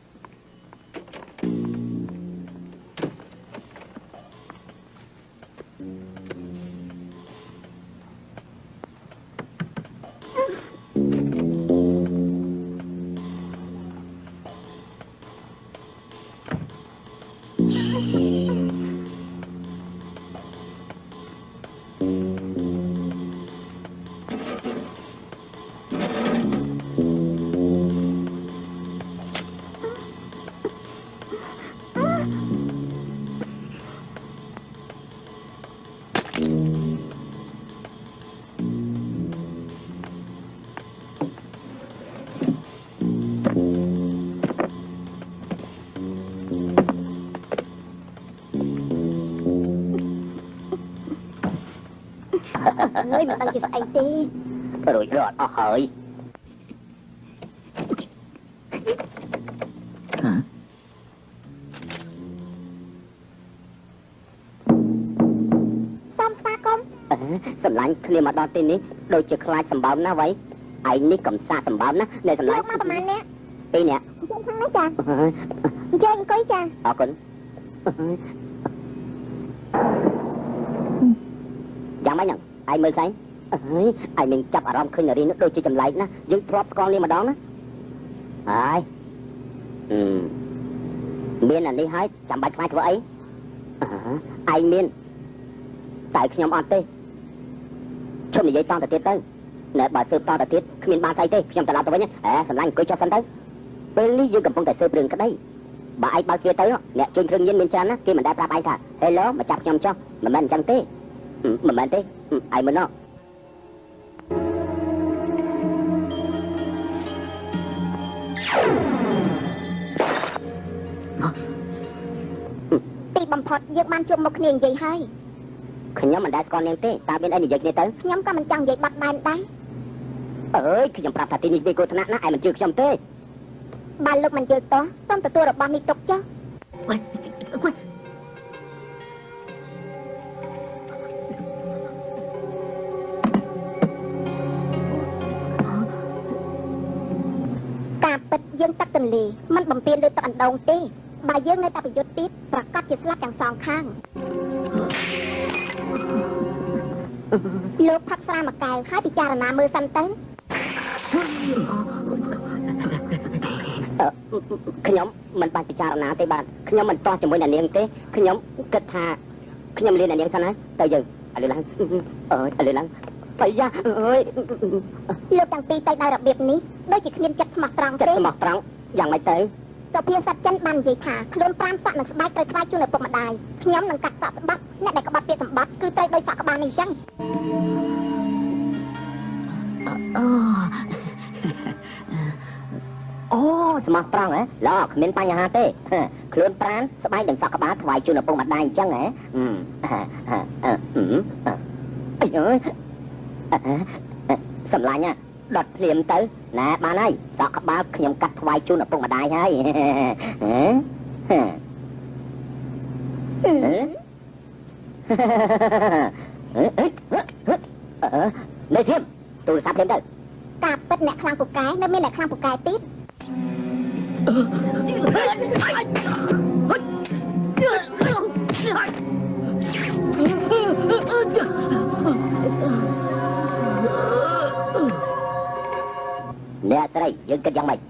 Ơi mà tao chỉ phải đi. Rồi rọt ở hơi. Hả? Xong xa con. Sầm lạnh khi mà đo tin ní đôi chữ khai sầm báo na vậy. Anh ní cầm xa sầm báo na để sầm lạnh. Lúc mà tầm anh nè. Đi nè. Chơi thằng đấy cha. Chơi anh coi cha. Con. Dạ mấy nhận. Anh mới thấy. Anh mình chập ở rong khơi nhà đi nó đôi chữ chầm lại na. Dưng drop con đi mà đón á. Ai. Miên là đi hái chậm bạch mai của ấy. Anh miên. Tại khi nhóm on tê. Chôm này dây to là tiết tới. Nè bà sư to là tiết. Khi mình ba say tê. Khi nhóm ta lao tôi với nhé. Sẵn lành cưới cho sân tới. Bên lý dương cầm phong tài sư đường cái đấy. Bà ai bao kia tới đó. Nè chuyên thương nhân bên chân á. Khi mình đã ra bay thà. Hello mà chạp nhóm cho. Mà mình chẳng tê. Mà mình tê. Ai mình nó. Tì bầm phọt dược ban chụp một niềng vậy hay. Khi nhóm mình đã con niềng tê. Ta bên anh dịch này tới. Nhóm có mình chẳng vậy bắt bàn đấy. Ơi khi nhóm prap thật tin đi cô thân á. Ai mình chưa nhóm tê. Ba lúc mình dược to. Xong từ tôi được bọn đi tục cho. Quay. Quay. Cà bịch dương tắc tình lì. Mình bầm piên đưa tọa ảnh đồng tê. Bà dương nơi ta bị dốt tiếp. Và cắt chỉ slap chẳng sòng khang. Lúc phát ra mà cài. Hai bị cha là nà mưa xanh tới. Khi nhóm mình bàn bị cha là tê bạn. Khi nhóm mình to cho mỗi là niềng tê. Khi nhóm kết thà. Khi nhóm liên là niềng sao nói. Tới giờ. Lê lăng. Lê lăng. Phải ra. Lúc đằng pi tay đau đặc biệt ní. Đôi chỉ khuyên chất mặt trăng chất tê. mặt trăng. Dạng mày tới. Tàu phiên sạch chân bàn dây thả. Luôn pram sạc nâng sạch bay trời chú nở bụng mặt đài. Nhóm nâng cắt sạc bắt. Nè đại có bắt biệt sầm bắt. Cứ tay đôi sạc các bàn này chăng. Mặt trăng Lo mình bay nhà tê. Luôn pram sạc bay đừng sạc các bát. Vài chú nở bụng mặt đài chăng Ây ơi. Sầm lại nha. Đọt liềm tới. Nè bà này. Sao các bác nhóm cắt vài chú nở bụng mặt đài hay. Nơi xiêm. Tôi sắp đến đây. Cà bịch nẹ khlang của cái. Nơi miên nẹ khlang của cái tiếp. Nè tới đây, dương kết dân mày.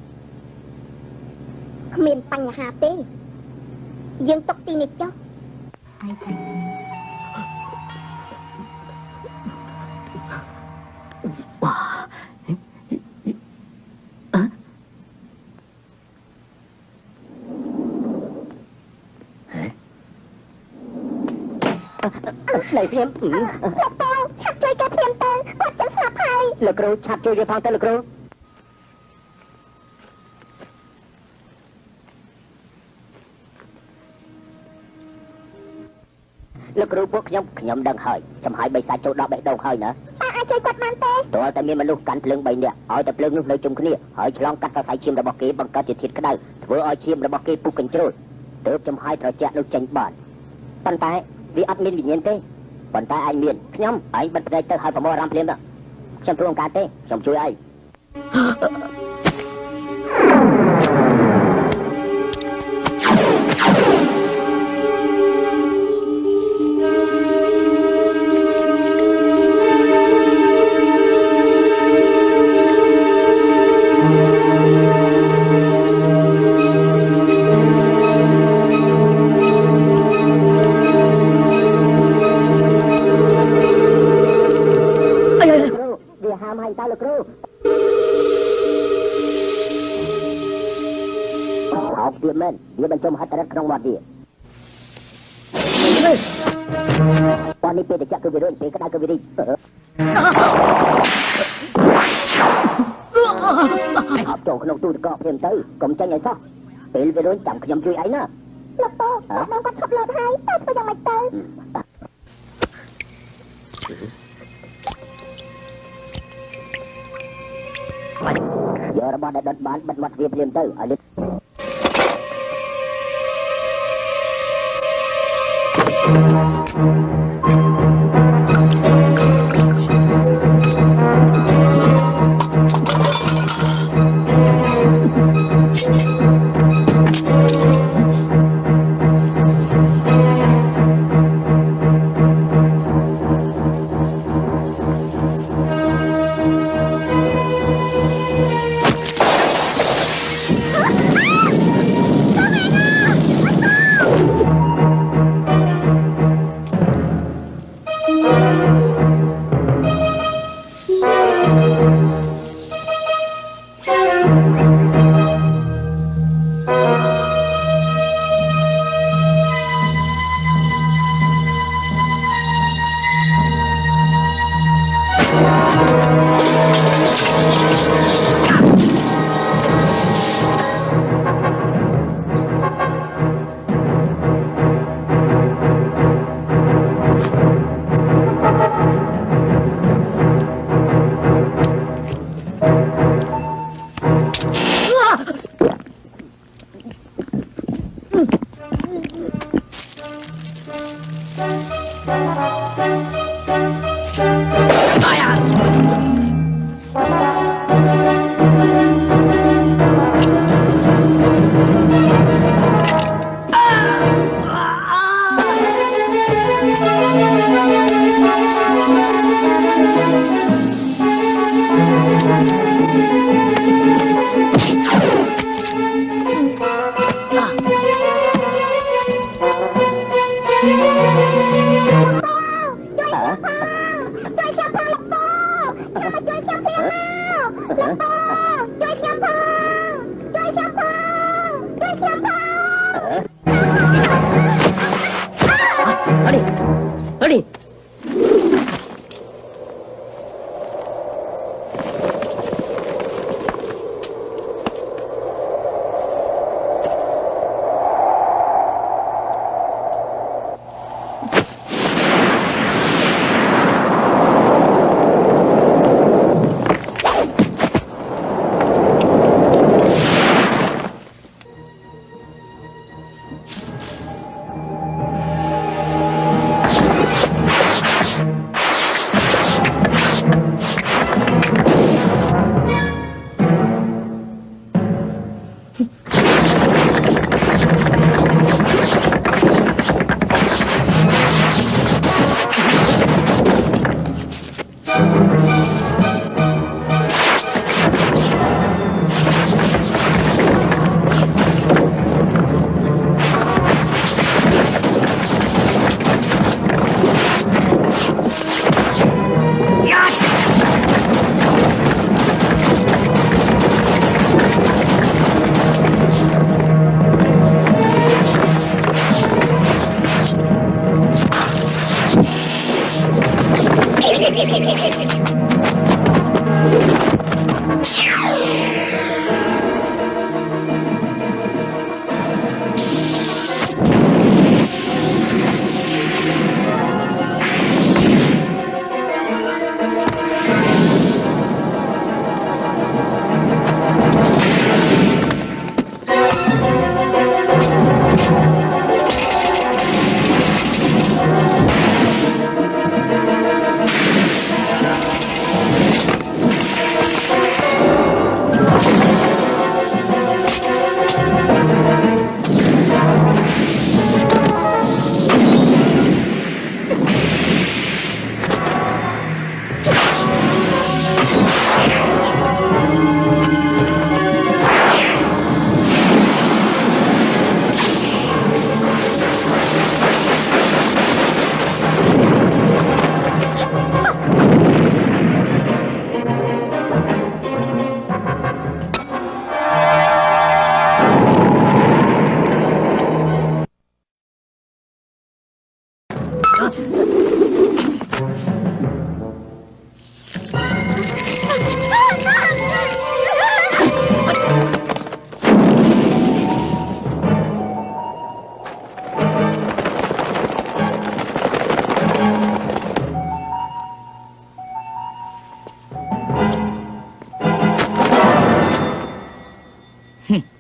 Miền bánh nhà hà tê. Dương tốc tì nịch cho. Này xiêm. Lộc tao, chặt chơi cái thiềm tơ. Quạt chẳng sạp hay. Lực rô, chạp chơi với phong tới lực rô. Lực rô bốc nhóm đừng hỏi. Chầm hỏi bây xa chỗ đó bệ đâu hỏi nữa. Ta ai chơi quạt bàn tê. Tôi tại miền mà lúc cắn lưng bầy nè. Hỏi tập lưng lúc nơi chung kia. Hỏi chlong cắt ra sải chim ra bọc kế bằng cá thịt thịt cái đầu. Vừa oi chim ra bọc kế puk kênh trôi. Tớp chầm hỏi thở chạc lúc chanh bọn. Tân tay, vì ấp miên vì nhiên tê. ប៉ុន្តែឯងមានខ្ញុំឯងបិទភ្នែកទៅឲ្យប្រមូលអារម្មណ៍ភ្លាមទៅខ្ញុំធ្វើការទេខ្ញុំជួយឯងវាមិនវាបញ្ចុំហិតរិតក្នុងមាត់វាប៉ុន្តែពេលតិចគឺវារុញពេលក្តៅគឺវារីកអត់ចូលក្នុងទូទឹកកកព្រាមទៅកុំចាញ់ឲ្យសោះពេលវារុញចាំខ្ញុំជួយឯងណាលោកពូបងគាត់ឈប់លើកហើយទៅធ្វើយ៉ាងម៉េចទៅយករបស់ដែលដុតបានបិទមាត់វាព្រាមទៅឲ្យលិត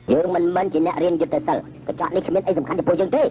យើងមិនជាអ្នករៀនយុទ្ធសាស្ត្រកញ្ចក់នេះគ្មានអីសំខាន់ចំពោះយើងទេ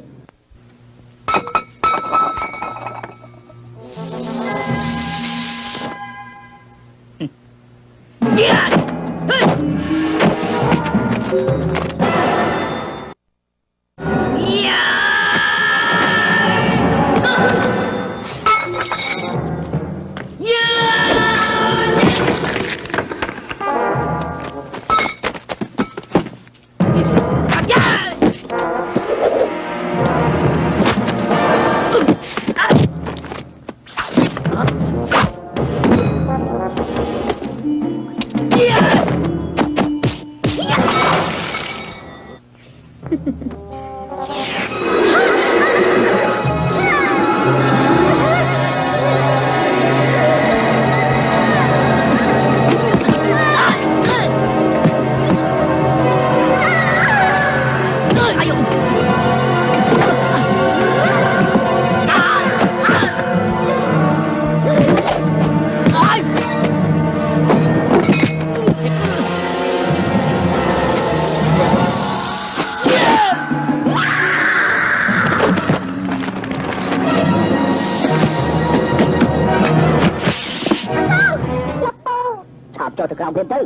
ចូលទៅក្រោមភ្លាមទៅ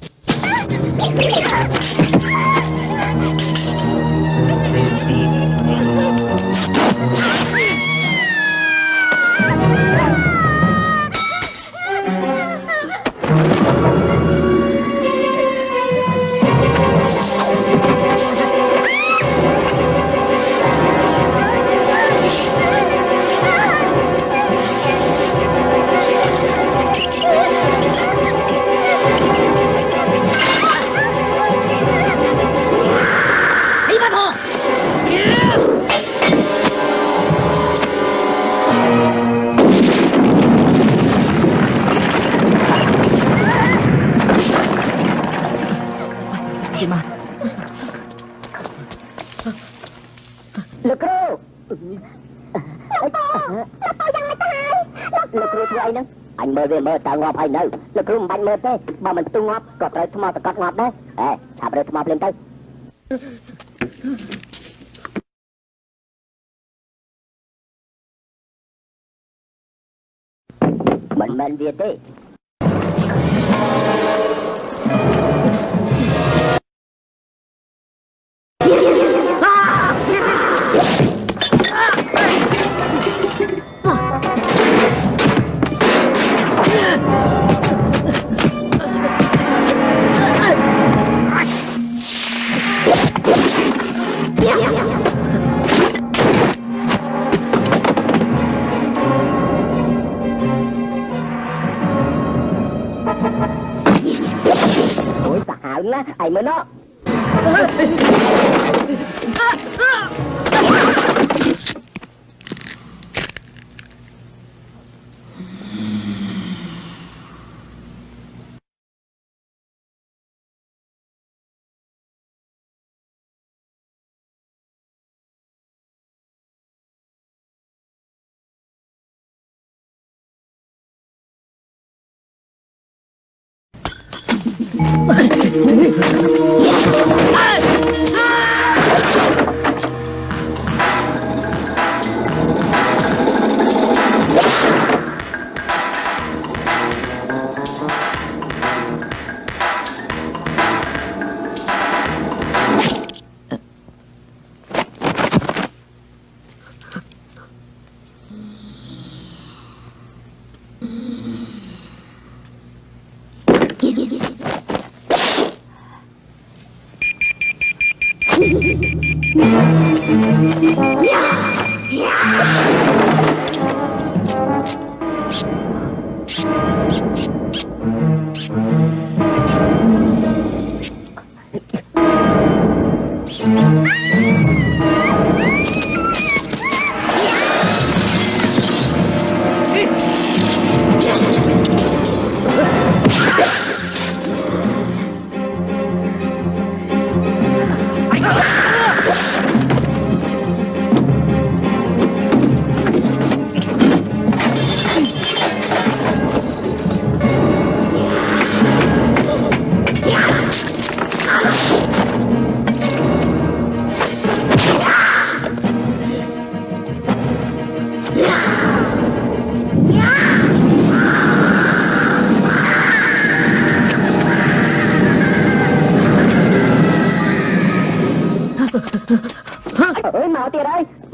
លោកគ្រូយ៉ាងម៉េចទៅហើយលោកគ្រូធ្វើអីហ្នឹងអញមើលវាមើលតើងាប់ហើយនៅលោកគ្រូមិនបាច់មើលទេបើមិនផ្ទុះងាប់ក៏ត្រូវថ្មសកាត់ងាប់ដែរឆាប់រើថ្មភ្លាមទៅមិនមែនវាទេណាឯមើលណោះ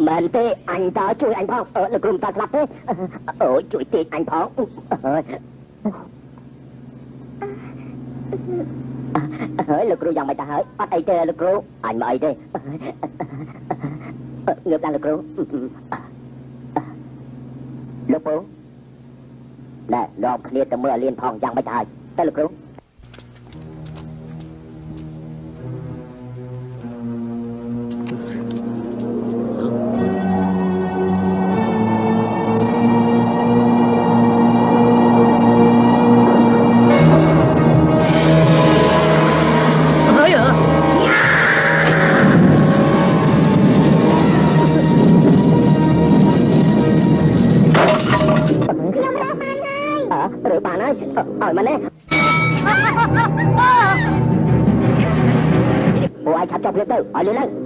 មែនទេអញតើជួយអញផងលោកគ្រូមិនតើស្លាប់ទេអូជួយទាញអញផងហើយលោកគ្រូយ៉ាងម៉េចទៅហើយអត់អីទេលោកគ្រូអញមិនអីទេងើបឡើងលោកគ្រូលោកពូណែរកគ្នាទៅមើលអាលៀនផងយ៉ាងម៉េចទៅហើយទៅលោកគ្រូឲ្យមកនេះអូឲ្យឆាប់ចាប់លឿនទៅឲ្យលឿនឡើង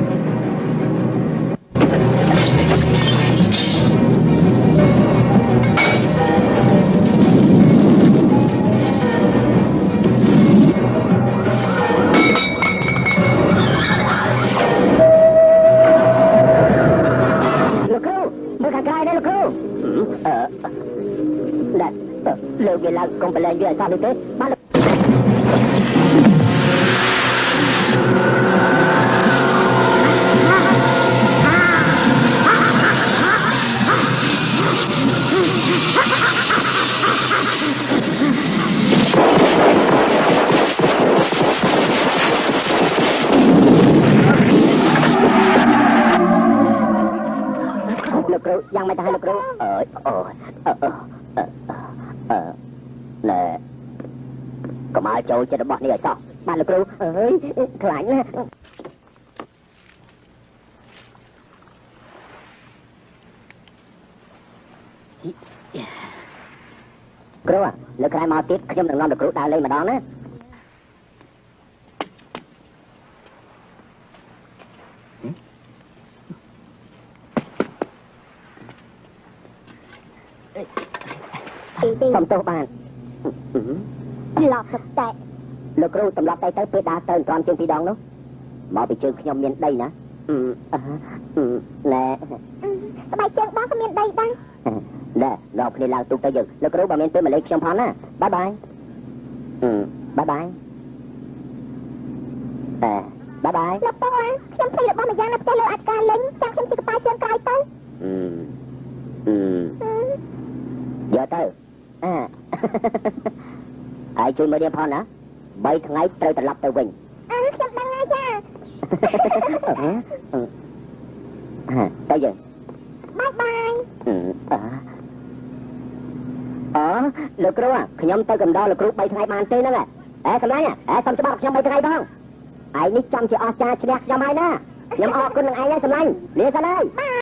លោកគ្រូមើលខាងក្រៅនេះលោកគ្រូលើកវាឡើងកុំប្រឡែងវាឲ្យសោះនេះទេបានលោកគ្រូយ៉ាងម៉េចទៅហើយលោកគ្រូណែកុំឲ្យចូលចិត្តរបស់នេះឲ្យសោះបានលោកគ្រូអើយខ្លាចណាគ្រូលើក្រោយមកទៀតខ្ញុំនឹងនាំលោកគ្រូដើរលេងម្ដងណាសំទោសបានឡប់តែលោកគ្រូតម្លាប់តែទៅពេលដើរទៅត្រង់ជើងពីរដងនោះមកពីជើងខ្ញុំមានដីណាណែស្បែកជើងបងក៏មានដីដែរណែរកគ្នាឡើងទូកទៅយើងលោកគ្រូបើមានពេលមកលេងខ្ញុំផងណាបាយបាយបាយបាយបាយបាយលោកពូខ្ញុំភ័យរបស់ម្យ៉ាងនៅផ្ទះលើអាចការលេងចាំខ្ញុំជិះក្បាលជើងក្រោយទៅយកទៅហើយជួយមើលរៀនផងណា3ថ្ងៃត្រូវត្រឡប់ទៅវិញខ្ញុំដឹងហើយចាទៅយើងបាយបាយលោកគ្រូខ្ញុំទៅកំដរលោកគ្រូ3ថ្ងៃបានទេហ្នឹងសម្លាញ់សុំច្បាប់ខ្ញុំ3ថ្ងៃផងឯងនេះចំជាអស្ចារ្យឈ្នះខ្ញុំហើយណាខ្ញុំអរគុណនឹងឯងហើយសម្លាញ់លាសិនហើយបាយ